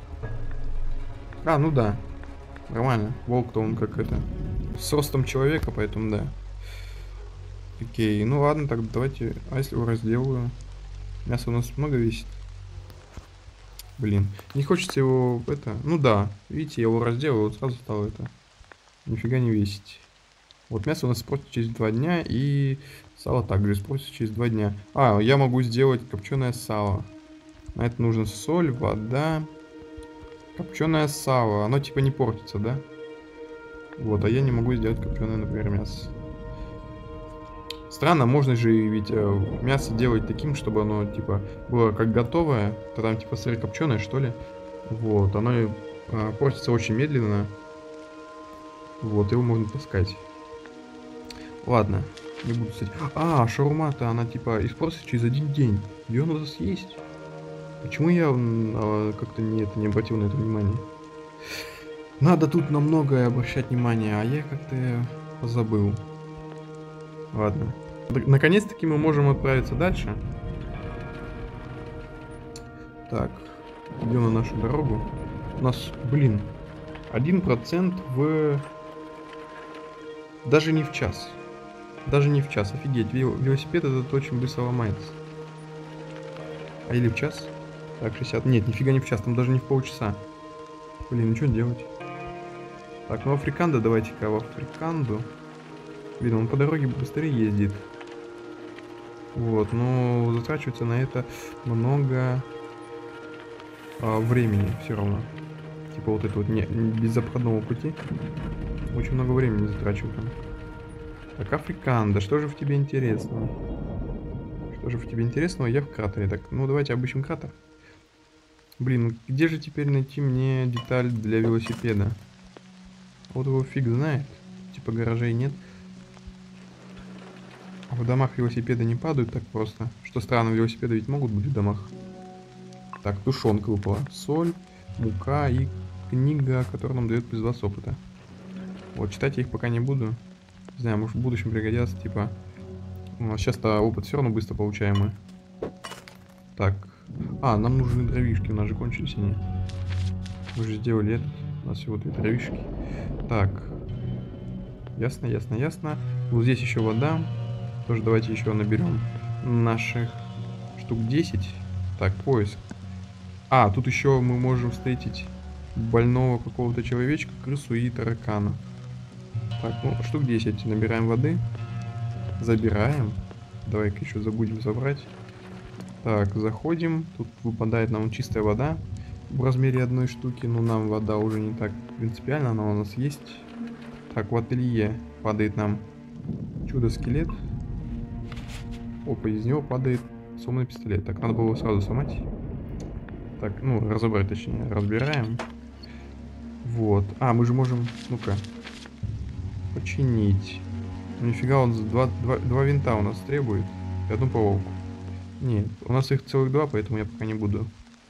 А, ну да. Нормально. Волк-то он как это... С ростом человека, поэтому да. Окей, ну ладно, так давайте... А если его разделаю? Мясо у нас много весит. Блин, не хочется его... Это... Ну да, видите, я его разделаю, вот сразу стало это... Нифига не весить. Вот мясо у нас испортится через два дня, и сало также испортится через два дня. А, я могу сделать копченое сало. На это нужна соль, вода. Копченое сало. Оно типа не портится, да? Вот, а я не могу сделать копченое, например, мясо. Странно, можно же ведь э, мясо делать таким, чтобы оно типа было как готовое. То там типа сырокопченое, что ли. Вот, оно э, портится очень медленно. Вот, его можно таскать. Ладно, Не буду кстати. А, шаурма-то, она типа испортится через один день. Ее надо съесть. Почему я а, как-то не, это, не обратил на это внимание? Надо тут на многое обращать внимание, а я как-то позабыл. Ладно. Наконец-таки мы можем отправиться дальше. Так, идем на нашу дорогу. У нас, блин, один процент в... Даже не в час. Даже не в час, офигеть. Велосипед этот очень быстро ломается. А или в час? Так, шестьдесят. Нет, нифига не в час, там даже не в полчаса. Блин, ну что делать? Так, ну Африканда давайте-ка в Африканду. Блин, он по дороге быстрее ездит. Вот, но затрачивается на это много а, времени все равно. Типа вот это вот не, без западного пути. Очень много времени затрачивают там. Так, Африканда, что же в тебе интересного? Что же в тебе интересного? Я в кратере. Так, ну давайте обыщем кратер. Блин, где же теперь найти мне деталь для велосипеда? Вот его фиг знает. Типа гаражей нет. А в домах велосипеды не падают так просто. Что странно, велосипеды ведь могут быть в домах. Так, тушенка выпала. Соль, мука и книга, которая нам дает плюс двадцать опыта. Вот, читать я их пока не буду. Не знаю, может в будущем пригодятся, типа... Ну, сейчас-то опыт все равно быстро получаемый. Так. А, нам нужны дровишки, у нас же кончились они. Мы же сделали этот. У нас всего две дровишки. Так. Ясно, ясно, ясно. Вот здесь еще вода. Тоже давайте еще наберем наших штук десять. Так, поиск. А, тут еще мы можем встретить больного какого-то человечка, крысу и таракана. Так, ну, штук десять. Набираем воды. Забираем. Давай-ка еще забудем забрать. Так, заходим. Тут выпадает нам чистая вода в размере одной штуки. Но нам вода уже не так принципиально. Она у нас есть. Так, в ателье падает нам чудо-скелет. Опа, из него падает сломанный пистолет. Так, надо было его сразу сломать. Так, ну, разобрать точнее. Разбираем. Вот. А, мы же можем... Ну-ка. Починить. Нифига, он два, два, два винта у нас требует. И одну половку. Нет, у нас их целых два, поэтому я пока не буду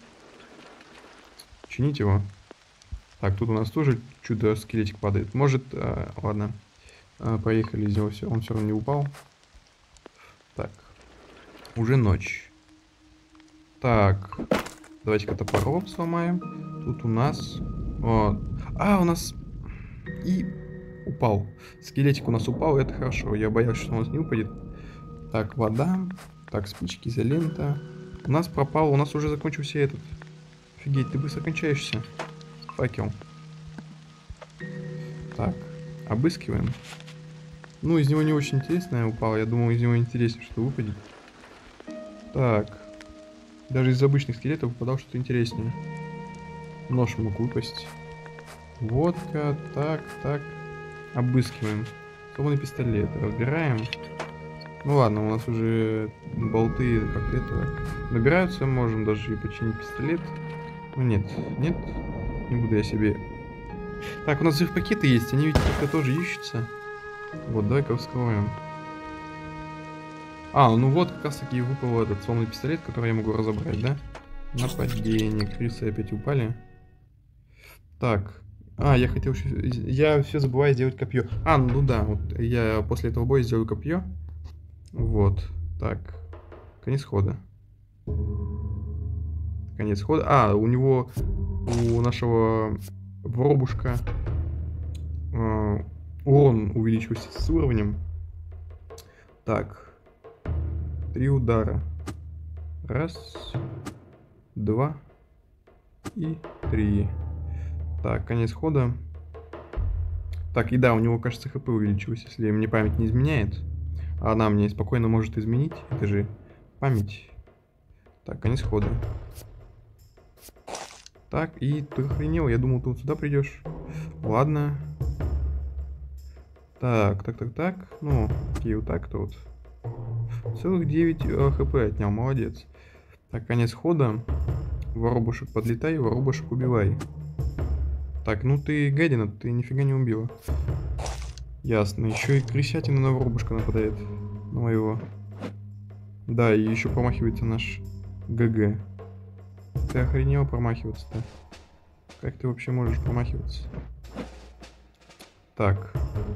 чинить его. Так, тут у нас тоже чудо-скелетик падает. Может, а, ладно. А, поехали из него все. Он все равно не упал. Так. Уже ночь. Так. Давайте-ка топоров сломаем. Тут у нас... О, а, у нас... И... Упал. Скелетик у нас упал, это хорошо. Я боялся, что у нас не упадет. Так, вода. Так, спички, изолента. У нас пропал, у нас уже закончился этот. Офигеть, ты быстро кончаешься. Факел. Так, обыскиваем. Ну, из него не очень интересное упало. Я думал, из него интереснее что выпадет. Так. Даже из обычных скелетов выпадало что-то интереснее. Нож мог выпасть. Водка, так, так. Обыскиваем. Сломанный пистолет. Разбираем. Ну ладно, у нас уже болты как это набираются. Можем даже и починить пистолет. Ну нет, нет. Не буду я себе... Так, у нас взрыв-пакеты есть. Они ведь как-то тоже ищутся. Вот, давай-ка вскроем. А, ну вот как раз таки выпал этот сломанный пистолет, который я могу разобрать, да? Нападение. Крысы опять упали. Так. А, я хотел... Я все забываю сделать копье. А, ну да, вот я после этого боя сделаю копье. Вот. Так. Конец хода. Конец хода. А, у него... У нашего воробушка... Э, урон увеличился с уровнем. Так. Три удара. Раз. Два. И три. Так, конец хода. Так, и да, у него, кажется, хп увеличилось, если мне память не изменяет. А она мне спокойно может изменить. Это же память. Так, конец хода. Так, и ты охренел. Я думал, ты вот сюда придешь. Ладно. Так, так, так, так. Ну, окей, вот так-то вот. Целых девять э, хп отнял, молодец. Так, конец хода. Воробушек подлетай, воробушек убивай. Так, ну ты гадина, ты нифига не убила. Ясно. Еще и крысятина на воробушка нападает. На моего. Да, и еще промахивается наш ГГ. Ты охренел промахиваться-то? Как ты вообще можешь промахиваться? Так.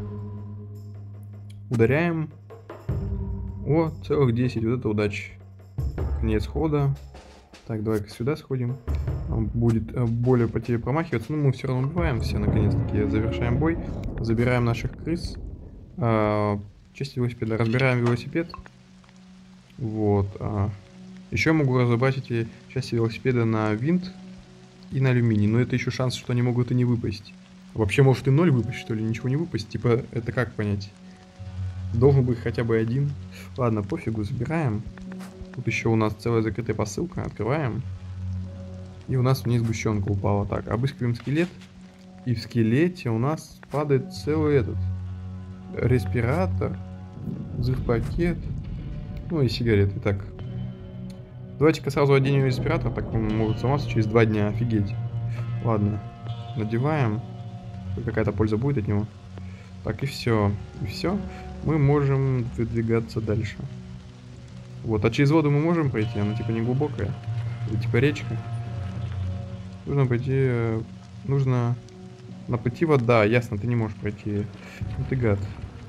Ударяем. О, целых десять. Вот это удача. Конец хода. Так, давай-ка сюда сходим. Будет более потеря промахиваться. Но мы все равно убиваемся. Наконец-таки завершаем бой. Забираем наших крыс. А, часть велосипеда. Разбираем велосипед. Вот. А. Еще я могу разобрать эти части велосипеда на винт и на алюминий. Но это еще шанс, что они могут и не выпасть. Вообще, может и ноль выпасть, что ли? Ничего не выпасть. Типа, это как понять? Должен быть хотя бы один. Ладно, пофигу, забираем. Тут еще у нас целая закрытая посылка. Открываем. И у нас вниз сгущенка упала. Так, обыскиваем скелет. И в скелете у нас падает целый этот респиратор, взрыв-пакет, ну и сигареты. Так, давайте-ка сразу оденем респиратор, так он может сломаться через два дня, офигеть. Ладно, надеваем, какая-то польза будет от него. Так, и все, и все, мы можем выдвигаться дальше. Вот, а через воду мы можем пройти, она типа не глубокая, это типа речка. Нужно пойти, нужно... На пути вода, ясно, ты не можешь пройти. Ну ты гад.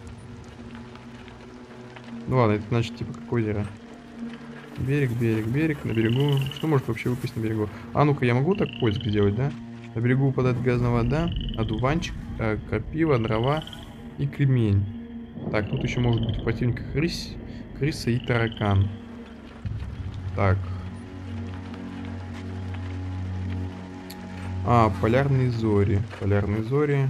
Ну ладно, это значит типа как озеро. Берег, берег, берег, на берегу. Что может вообще выпасть на берегу? А ну-ка, я могу так поиск сделать, да? На берегу упадает грязная вода, одуванчик, э, крапива, дрова и кремень. Так, тут еще может быть в противниках рысь, крыса и таракан. Так. А, полярные зори. Полярные зори.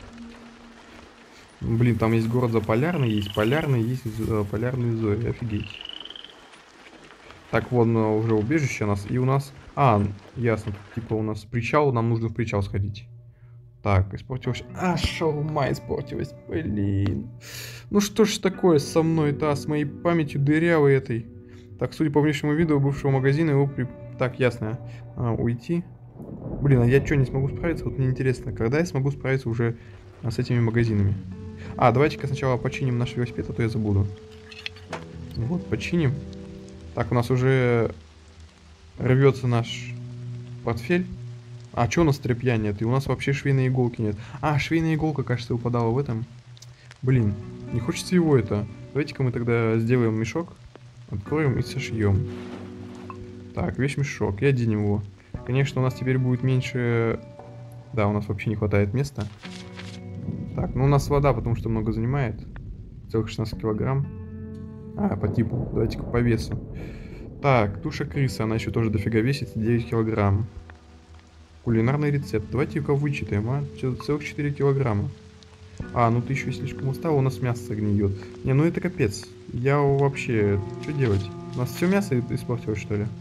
Блин, там есть город Заполярный, есть полярный, есть полярные зори. Офигеть. Так, вон уже убежище у нас. И у нас... А, ясно. Типа у нас причал, нам нужно в причал сходить. Так, испортилась... А, шаурма испортилась. Блин. Ну что ж такое со мной-то, с моей памятью дырявой этой. Так, судя по внешнему виду бывшего магазина, его при... Так, ясно. А, уйти. Блин, а я что, не смогу справиться? Вот мне интересно, когда я смогу справиться уже а, с этими магазинами? А, давайте-ка сначала починим наш велосипед, а то я забуду. Вот, починим. Так, у нас уже рвется наш портфель. А, что у нас тряпья нет? И у нас вообще швейной иголки нет. А, швейная иголка, кажется, упадала в этом. Блин, не хочется его это. Давайте-ка мы тогда сделаем мешок. Откроем и сошьем. Так, вещь-мешок. И оденем его. Конечно, у нас теперь будет меньше... Да, у нас вообще не хватает места. Так, ну у нас вода, потому что много занимает. Целых шестнадцать килограмм. А, по типу. Давайте-ка по весу. Так, туша крысы, она еще тоже дофига весит. девять килограмм. Кулинарный рецепт. Давайте-ка вычитаем, а. Целых четыре килограмма. А, ну ты еще слишком устал, у нас мясо гниет. Не, ну это капец. Я вообще... Что делать? У нас все мясо испортилось, что ли?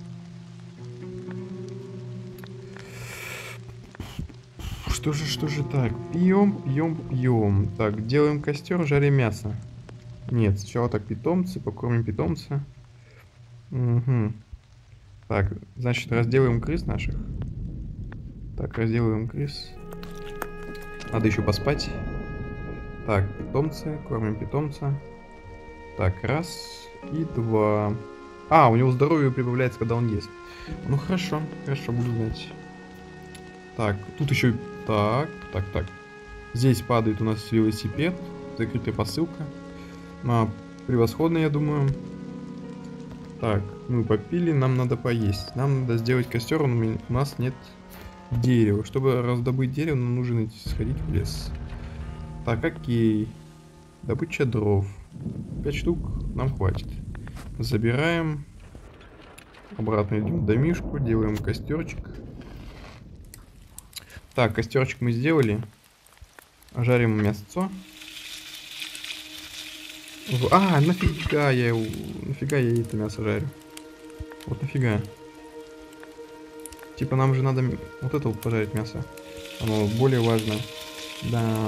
Что же, что же так? Пьем, пьем, пьем. Так, делаем костер, жарим мясо. Нет, сначала так, питомцы, покормим питомца. Угу. Так, значит, разделаем крыс наших. Так, разделаем крыс. Надо еще поспать. Так, питомцы, кормим питомца. Так, раз и два. А, у него здоровье прибавляется, когда он ест. Ну хорошо, хорошо, буду знать. Так, тут еще... Так, так, так. Здесь падает у нас велосипед. Закрытая посылка. А, превосходно, я думаю. Так, мы попили, нам надо поесть. Нам надо сделать костер, у нас нет дерева. Чтобы раздобыть дерево, нам нужно сходить в лес. Так, окей. Добыча дров. Пять штук нам хватит. Забираем. Обратно идем в домишку, делаем костерчик. Так, костерчик мы сделали. Жарим мясцо. А, нафига я его... Нафига я это мясо жарю? Вот нафига. Типа нам же надо вот это вот пожарить мясо. Оно более важно. Да.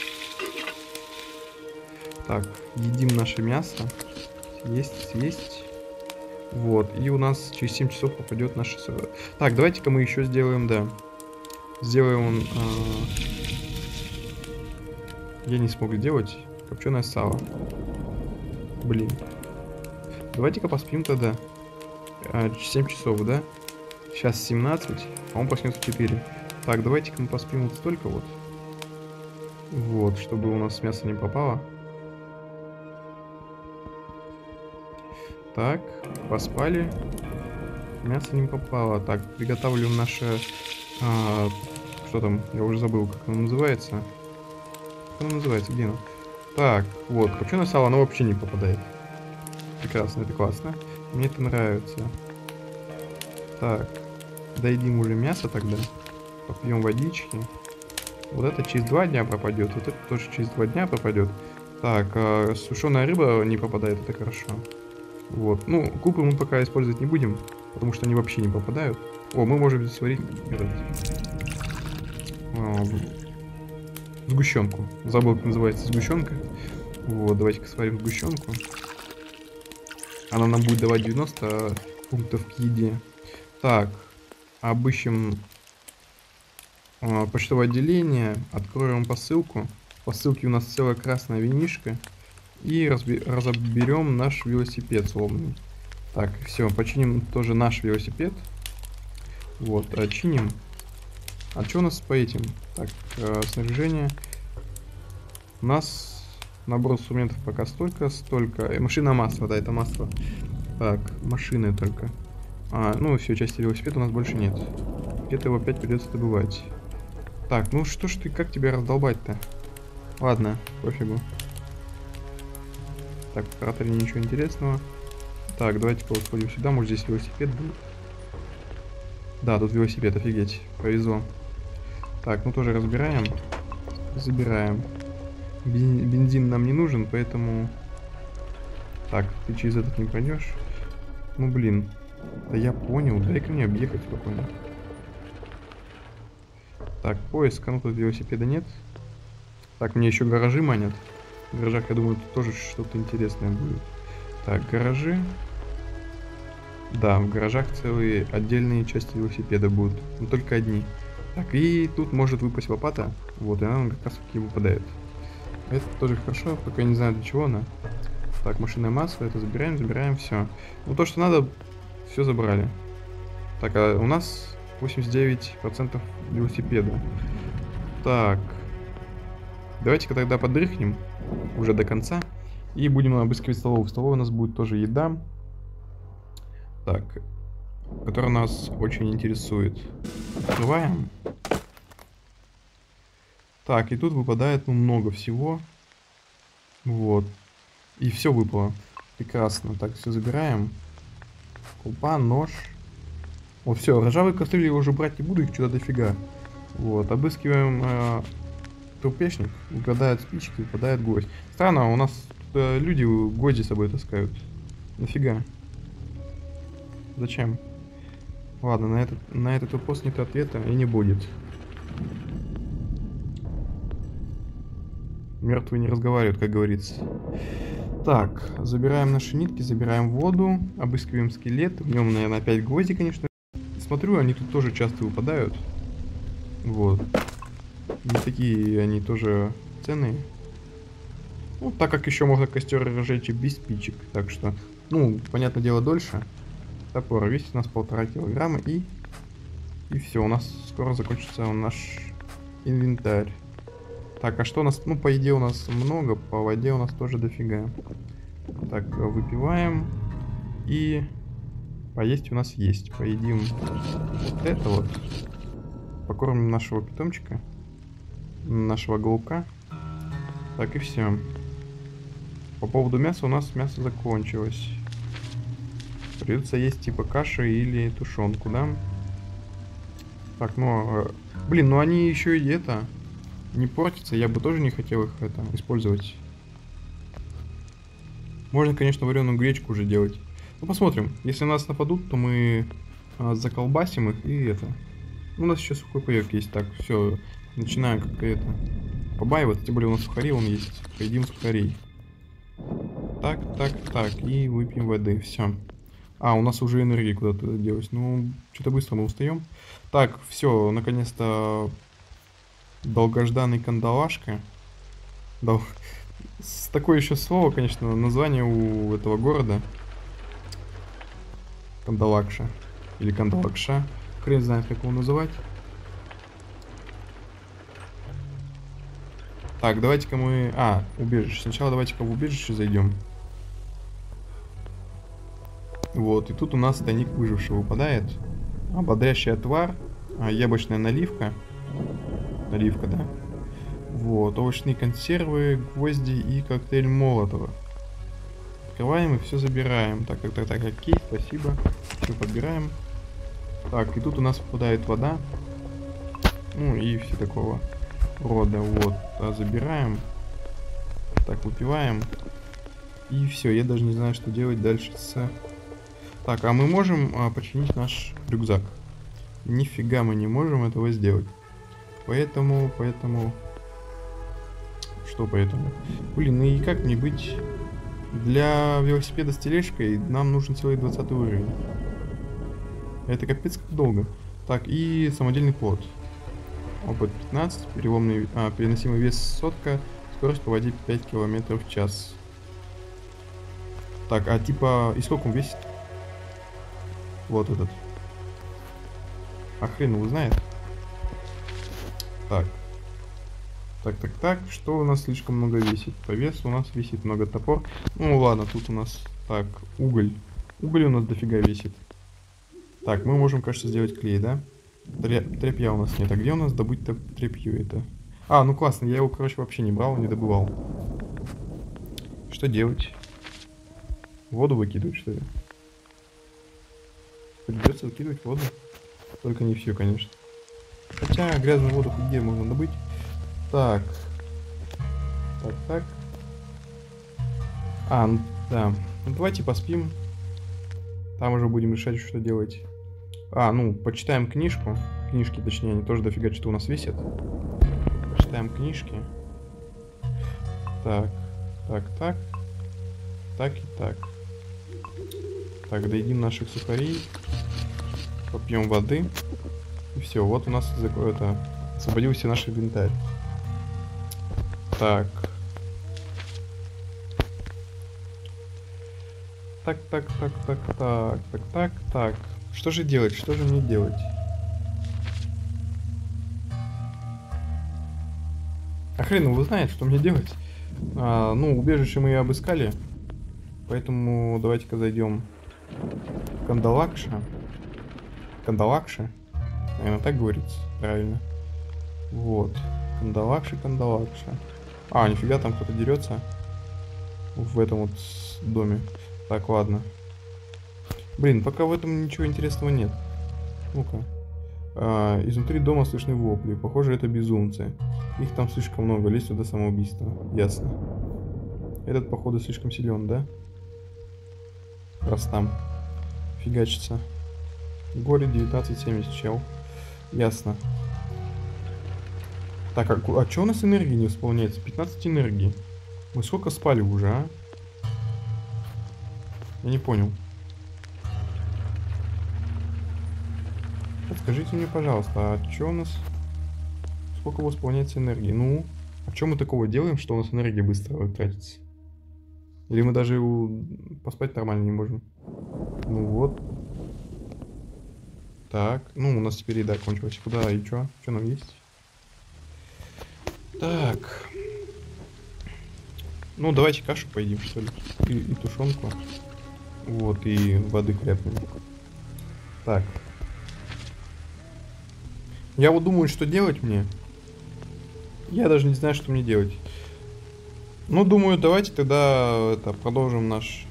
Так, едим наше мясо. Есть, есть. Вот, и у нас через семь часов попадет наше... Так, давайте-ка мы еще сделаем, да. Сделаем... Э... я не смог сделать копченое сало. Блин. Давайте-ка поспим тогда. семь часов, да? Сейчас семнадцать, а он проснется в четыре. Так, давайте-ка мы поспим вот столько вот. Вот, чтобы у нас мясо не попало. Так, поспали. Мясо не попало. Так, приготавливаем наше... А, что там? Я уже забыл, как оно называется. Как оно называется? Где оно? Так, вот, копченое сало, оно вообще не попадает. Прекрасно, это классно. Мне это нравится. Так, доедим уже мясо тогда. Попьем водички. Вот это через два дня пропадет. Вот это тоже через два дня пропадет. Так, а сушеная рыба не попадает, это хорошо. Вот. Ну, купы мы пока использовать не будем, потому что они вообще не попадают. О, мы можем здесь сварить этот, а, сгущенку. Забыл, как называется сгущенка. Вот, давайте-ка сварим сгущенку. Она нам будет давать девяносто пунктов к еде. Так, обыщем а, почтовое отделение, откроем посылку. В посылке у нас целая красная винишка. И разоберем наш велосипед сломанный. Так, все, починим тоже наш велосипед. Вот, чиним. А что у нас по этим? Так, э, снаряжение. У нас набор инструментов пока столько, столько. Э, машина масло, да, это масло. Так, машины только. А, ну все, части велосипеда у нас больше нет. Где-то его опять придется добывать. Так, ну что ж ты, как тебя раздолбать-то? Ладно, пофигу. Так, в кратере ничего интересного. Так, давайте-ка сходим сюда, может здесь велосипед будет. Да, тут велосипед, офигеть, повезло. Так, ну тоже разбираем. Забираем. Бензин нам не нужен, поэтому... Так, ты через этот не пройдешь. Ну блин. Да я понял, дай-ка мне объехать спокойно. Так, поиск, а ну тут велосипеда нет. Так, мне еще гаражи манят. В гаражах, я думаю, тут тоже что-то интересное будет. Так, гаражи. Да, в гаражах целые отдельные части велосипеда будут. Но только одни. Так, и тут может выпасть лопата. Вот, и она как раз таки выпадает. Это тоже хорошо, только я не знаю, для чего она. Так, машинное масло, это забираем, забираем, все. Ну, то, что надо, все забрали. Так, а у нас восемьдесят девять процентов велосипеда. Так. Давайте-ка тогда подрыхнем уже до конца. И будем обыскивать столовую. В столовой у нас будет тоже еда. Так. Которая нас очень интересует. Открываем. Так, и тут выпадает, ну, много всего. Вот. И все выпало. Прекрасно. Так, все забираем. Колпа, нож. Вот, все, ржавые кастрюли я уже брать не буду, их что-то дофига. Вот, обыскиваем э, трупешник, выпадают спички, выпадает гвоздь. Странно, у нас э, люди гвозди с собой таскают. Нафига? Зачем? Ладно, на этот, на этот вопрос нет ответа и не будет. Мертвые не разговаривают, как говорится. Так, забираем наши нитки, забираем воду, обыскиваем скелет. В нем, наверное, опять гвозди, конечно. Смотрю, они тут тоже часто выпадают. Вот. Не такие они тоже ценные. Ну, так как еще можно костер разжечь и без спичек. Так что, ну, понятное дело, дольше. Топор весит у нас полтора килограмма. И, и все, у нас скоро закончится наш инвентарь. Так, а что у нас? Ну, по еде у нас много, по воде у нас тоже дофига. Так, выпиваем. И поесть у нас есть. Поедим вот это вот. Покормим нашего питомчика. Нашего голубка. Так, и все. По поводу мяса у нас мясо закончилось. Придется есть типа каши или тушенку, да? Так, ну... Блин, ну они еще и это... Не портятся, я бы тоже не хотел их это использовать. Можно, конечно, вареную гречку уже делать. Ну, посмотрим. Если нас нападут, то мы а, заколбасим их и это. У нас еще сухой паёк есть. Так, все, начинаем как-то это побаиваться. Тем более у нас сухари он есть. Поедим сухарей. Так, так, так. И выпьем воды. Все. А, у нас уже энергия куда-то делась. Ну, что-то быстро мы устаем. Так, все, наконец-то долгожданный кандалашка. Да, с такое еще слово, конечно, название у этого города. Кандалакша. Или Кандалакша. Хрен знает, как его называть. Так, давайте-ка мы... А, убежище. Сначала давайте-ка в убежище зайдем. Вот, и тут у нас тайник выжившего выпадает. Ободрящий отвар. А, яблочная наливка. Наливка, да. Вот, овощные консервы, гвозди и коктейль Молотова. Открываем и все забираем. Так, так, так, так, окей, спасибо. Все подбираем. Так, и тут у нас попадает вода. Ну и все такого рода. Вот, а, забираем. Так, выпиваем. И все, я даже не знаю, что делать дальше с... Так, а мы можем а, починить наш рюкзак? Нифига мы не можем этого сделать. Поэтому, поэтому... Что поэтому? Блин, ну и как мне быть? Для велосипеда с тележкой нам нужен целый двадцатый уровень. Это капец как долго. Так, и самодельный плот. Опыт пятнадцать, переломный, а, переносимый вес сотка, скорость по воде пять километров в час. Так, а типа, и сколько он весит? Вот этот. А хрен его знает. Так. Так, так, так, что у нас слишком много весит? По весу у нас висит много топор. Ну ладно, тут у нас, так, уголь. Уголь у нас дофига весит. Так, мы можем, кажется, сделать клей, да? Тря- тряпья у нас нет. А где у нас добыть тряпью это? А, ну классно, я его, короче, вообще не брал, не добывал. Что делать? Воду выкидывать, что ли? Придется выкидывать воду. Только не всю, конечно. Хотя грязную воду где можно добыть? Так. Так, так. А, ну да. Ну давайте поспим. Там уже будем решать, что делать. А, ну, почитаем книжку. Книжки, точнее, они тоже дофига что у нас висят. Почитаем книжки. Так, так, так. Так и так. Так, доедим наших сухарей. Попьем воды. И все, вот у нас это, освободился наш инвентарь. Так. Так, так, так, так, так, так, так, так. Что же делать? Что же мне делать? А хрен его знает, что мне делать. А, ну, убежище мы обыскали. Поэтому давайте-ка зайдем в Кандалакша. Кандалакша? Наверное, так говорится. Правильно. Вот. Кандалакша, Кандалакша. А, нифига, там кто-то дерется. В этом вот доме. Так, ладно. Блин, пока в этом ничего интересного нет. Ну-ка. А, изнутри дома слышны вопли. Похоже, это безумцы. Их там слишком много. Лезть сюда самоубийство. Ясно. Этот, походу, слишком силен, да? Раз там фигачится. Горе девятнадцать семьдесят, чел. Ясно. Так, а, а что у нас энергии не восполняется? пятнадцать энергии. Мы сколько спали уже, а? Я не понял. Подскажите мне, пожалуйста, а что у нас... Сколько восполняется энергии? Ну, а что мы такого делаем, что у нас энергия быстро тратится? Или мы даже у... поспать нормально не можем? Ну вот. Так, ну у нас теперь еда кончилась. Куда и что? Что нам есть? Так. Ну, давайте кашу поедим, что ли. И, и тушенку. Вот, и воды крепнем. Так. Я вот думаю, что делать мне. Я даже не знаю, что мне делать. Ну, думаю, давайте тогда это, продолжим наш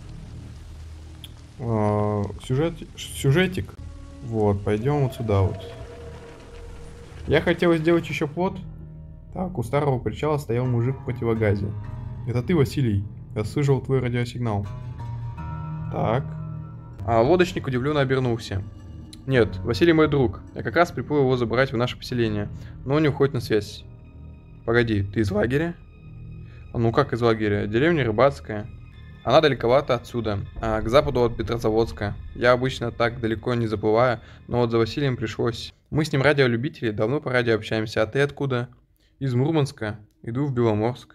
э, сюжет, сюжетик. Вот, пойдем вот сюда вот. Я хотел сделать еще плот. Так, у старого причала стоял мужик в противогазе. Это ты, Василий? Я слышал твой радиосигнал. Так. А лодочник удивленно обернулся. Нет, Василий мой друг. Я как раз приплыл его забрать в наше поселение. Но он не уходит на связь. Погоди, ты из лагеря? А ну как из лагеря? Деревня Рыбацкая. Она далековато отсюда, а к западу от Петрозаводска. Я обычно так далеко не заплываю, но вот за Василием пришлось. Мы с ним радиолюбители, давно по радио общаемся. А ты откуда? Из Мурманска. Иду в Беломорск.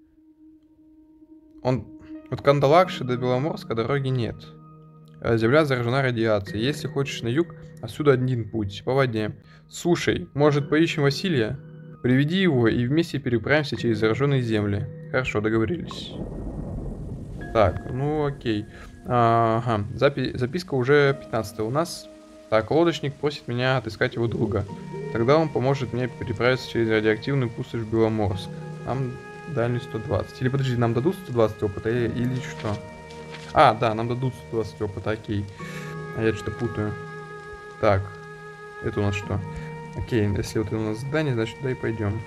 Он... От Кандалакши до Беломорска дороги нет. Земля заражена радиацией. Если хочешь на юг, отсюда один путь, по воде. Слушай, может, поищем Василия? Приведи его и вместе переправимся через зараженные земли. Хорошо, договорились. Так, ну окей. Ага, Запи- записка уже пятнадцатая у нас. Так, лодочник просит меня отыскать его друга. Тогда он поможет мне переправиться через радиоактивную пустошь в Беломорск. Нам дальность сто двадцать. Или подожди, нам дадут сто двадцать опыта или, или что? А, да, нам дадут сто двадцать опыта, окей. А я что-то путаю. Так, это у нас что? Окей, если вот это у нас задание, значит туда и пойдем.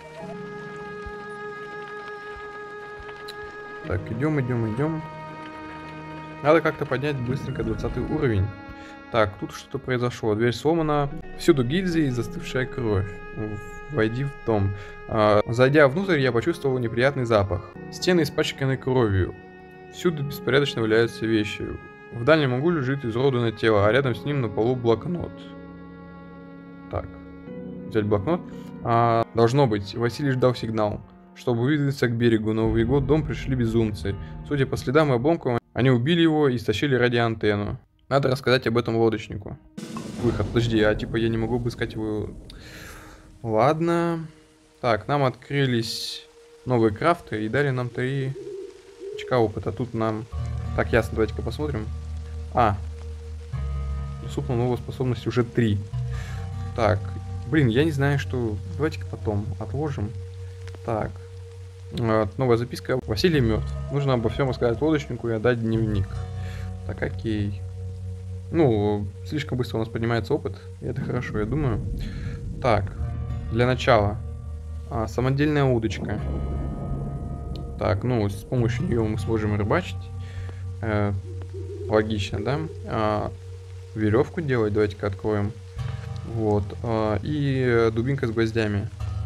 Так, идем, идем, идем. Надо как-то поднять быстренько двадцатый уровень. Так, тут что-то произошло. Дверь сломана. Всюду гильзы и застывшая кровь. Войди в дом. А, зайдя внутрь, я почувствовал неприятный запах. Стены испачканы кровью. Всюду беспорядочно валяются вещи. В дальнем углу лежит изуродованное тело, а рядом с ним на полу блокнот. Так. Взять блокнот. А, должно быть, Василий ждал сигнал, чтобы выдвинуться к берегу, но в его дом пришли безумцы. Судя по следам и обломкам, они убили его и стащили радиоантенну. Надо рассказать об этом лодочнику. Выход. Подожди, а типа я не могу обыскать его... Ладно. Так, нам открылись новые крафты и дали нам три очка опыта. Тут нам... Так, ясно, давайте-ка посмотрим. А. Доступна новая способность уже три. Так. Блин, я не знаю, что... Давайте-ка потом отложим. Так. Новая записка. Василий мертв. Нужно обо всем рассказать лодочнику и отдать дневник. Так, окей. Ну, слишком быстро у нас поднимается опыт. И это хорошо, я думаю. Так. Для начала. А, самодельная удочка. Так, ну, с помощью нее мы сможем рыбачить. Э, логично, да? А, веревку делать. Давайте-ка откроем. Вот. А, и дубинка с гвоздями.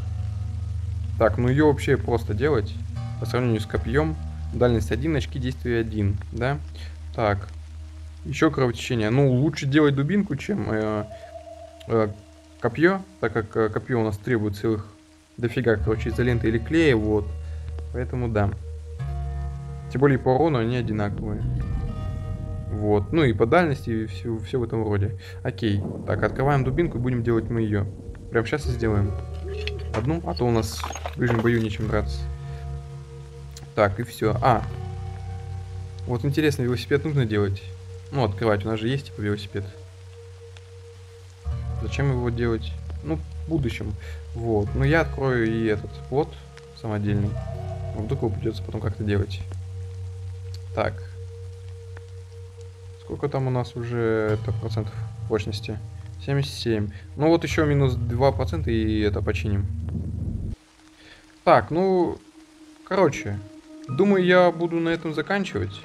Так, ну ее вообще просто делать. По сравнению с копьем. Дальность один, очки действия один, да? Так. Еще кровотечение. Ну, лучше делать дубинку, чем э, э, копье, так как э, копье у нас требует целых дофига, короче, изоленты или клея, вот. Поэтому да. Тем более по урону они одинаковые. Вот. Ну и по дальности, и все, все в этом роде. Окей. Так, открываем дубинку и будем делать мы ее. Прямо сейчас и сделаем. Одну, а то у нас в ближнем бою нечем драться. Так, и все. А. Вот интересно, велосипед нужно делать. Ну, открывать, у нас же есть типа велосипед. Зачем его делать? Ну, в будущем. Вот. Но я открою и этот плот самодельный. Вдруг его придется потом как-то делать. Так. Сколько там у нас уже это процентов прочности? семьдесят семь. Ну вот еще минус два процента и это починим. Так, ну... Короче. Думаю, я буду на этом заканчивать.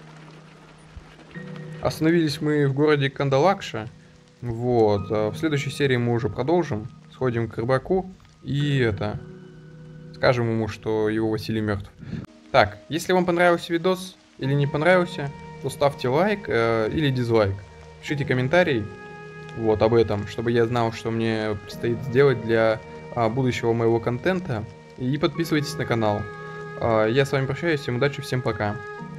Остановились мы в городе Кандалакша. Вот. А в следующей серии мы уже продолжим. Сходим к рыбаку. И это... Скажем ему, что его Василий мертв. Так, если вам понравился видос или не понравился, то ставьте лайк э, или дизлайк. Пишите комментарий вот об этом, чтобы я знал, что мне предстоит сделать для а, будущего моего контента. И подписывайтесь на канал. А, я с вами прощаюсь, всем удачи, всем пока.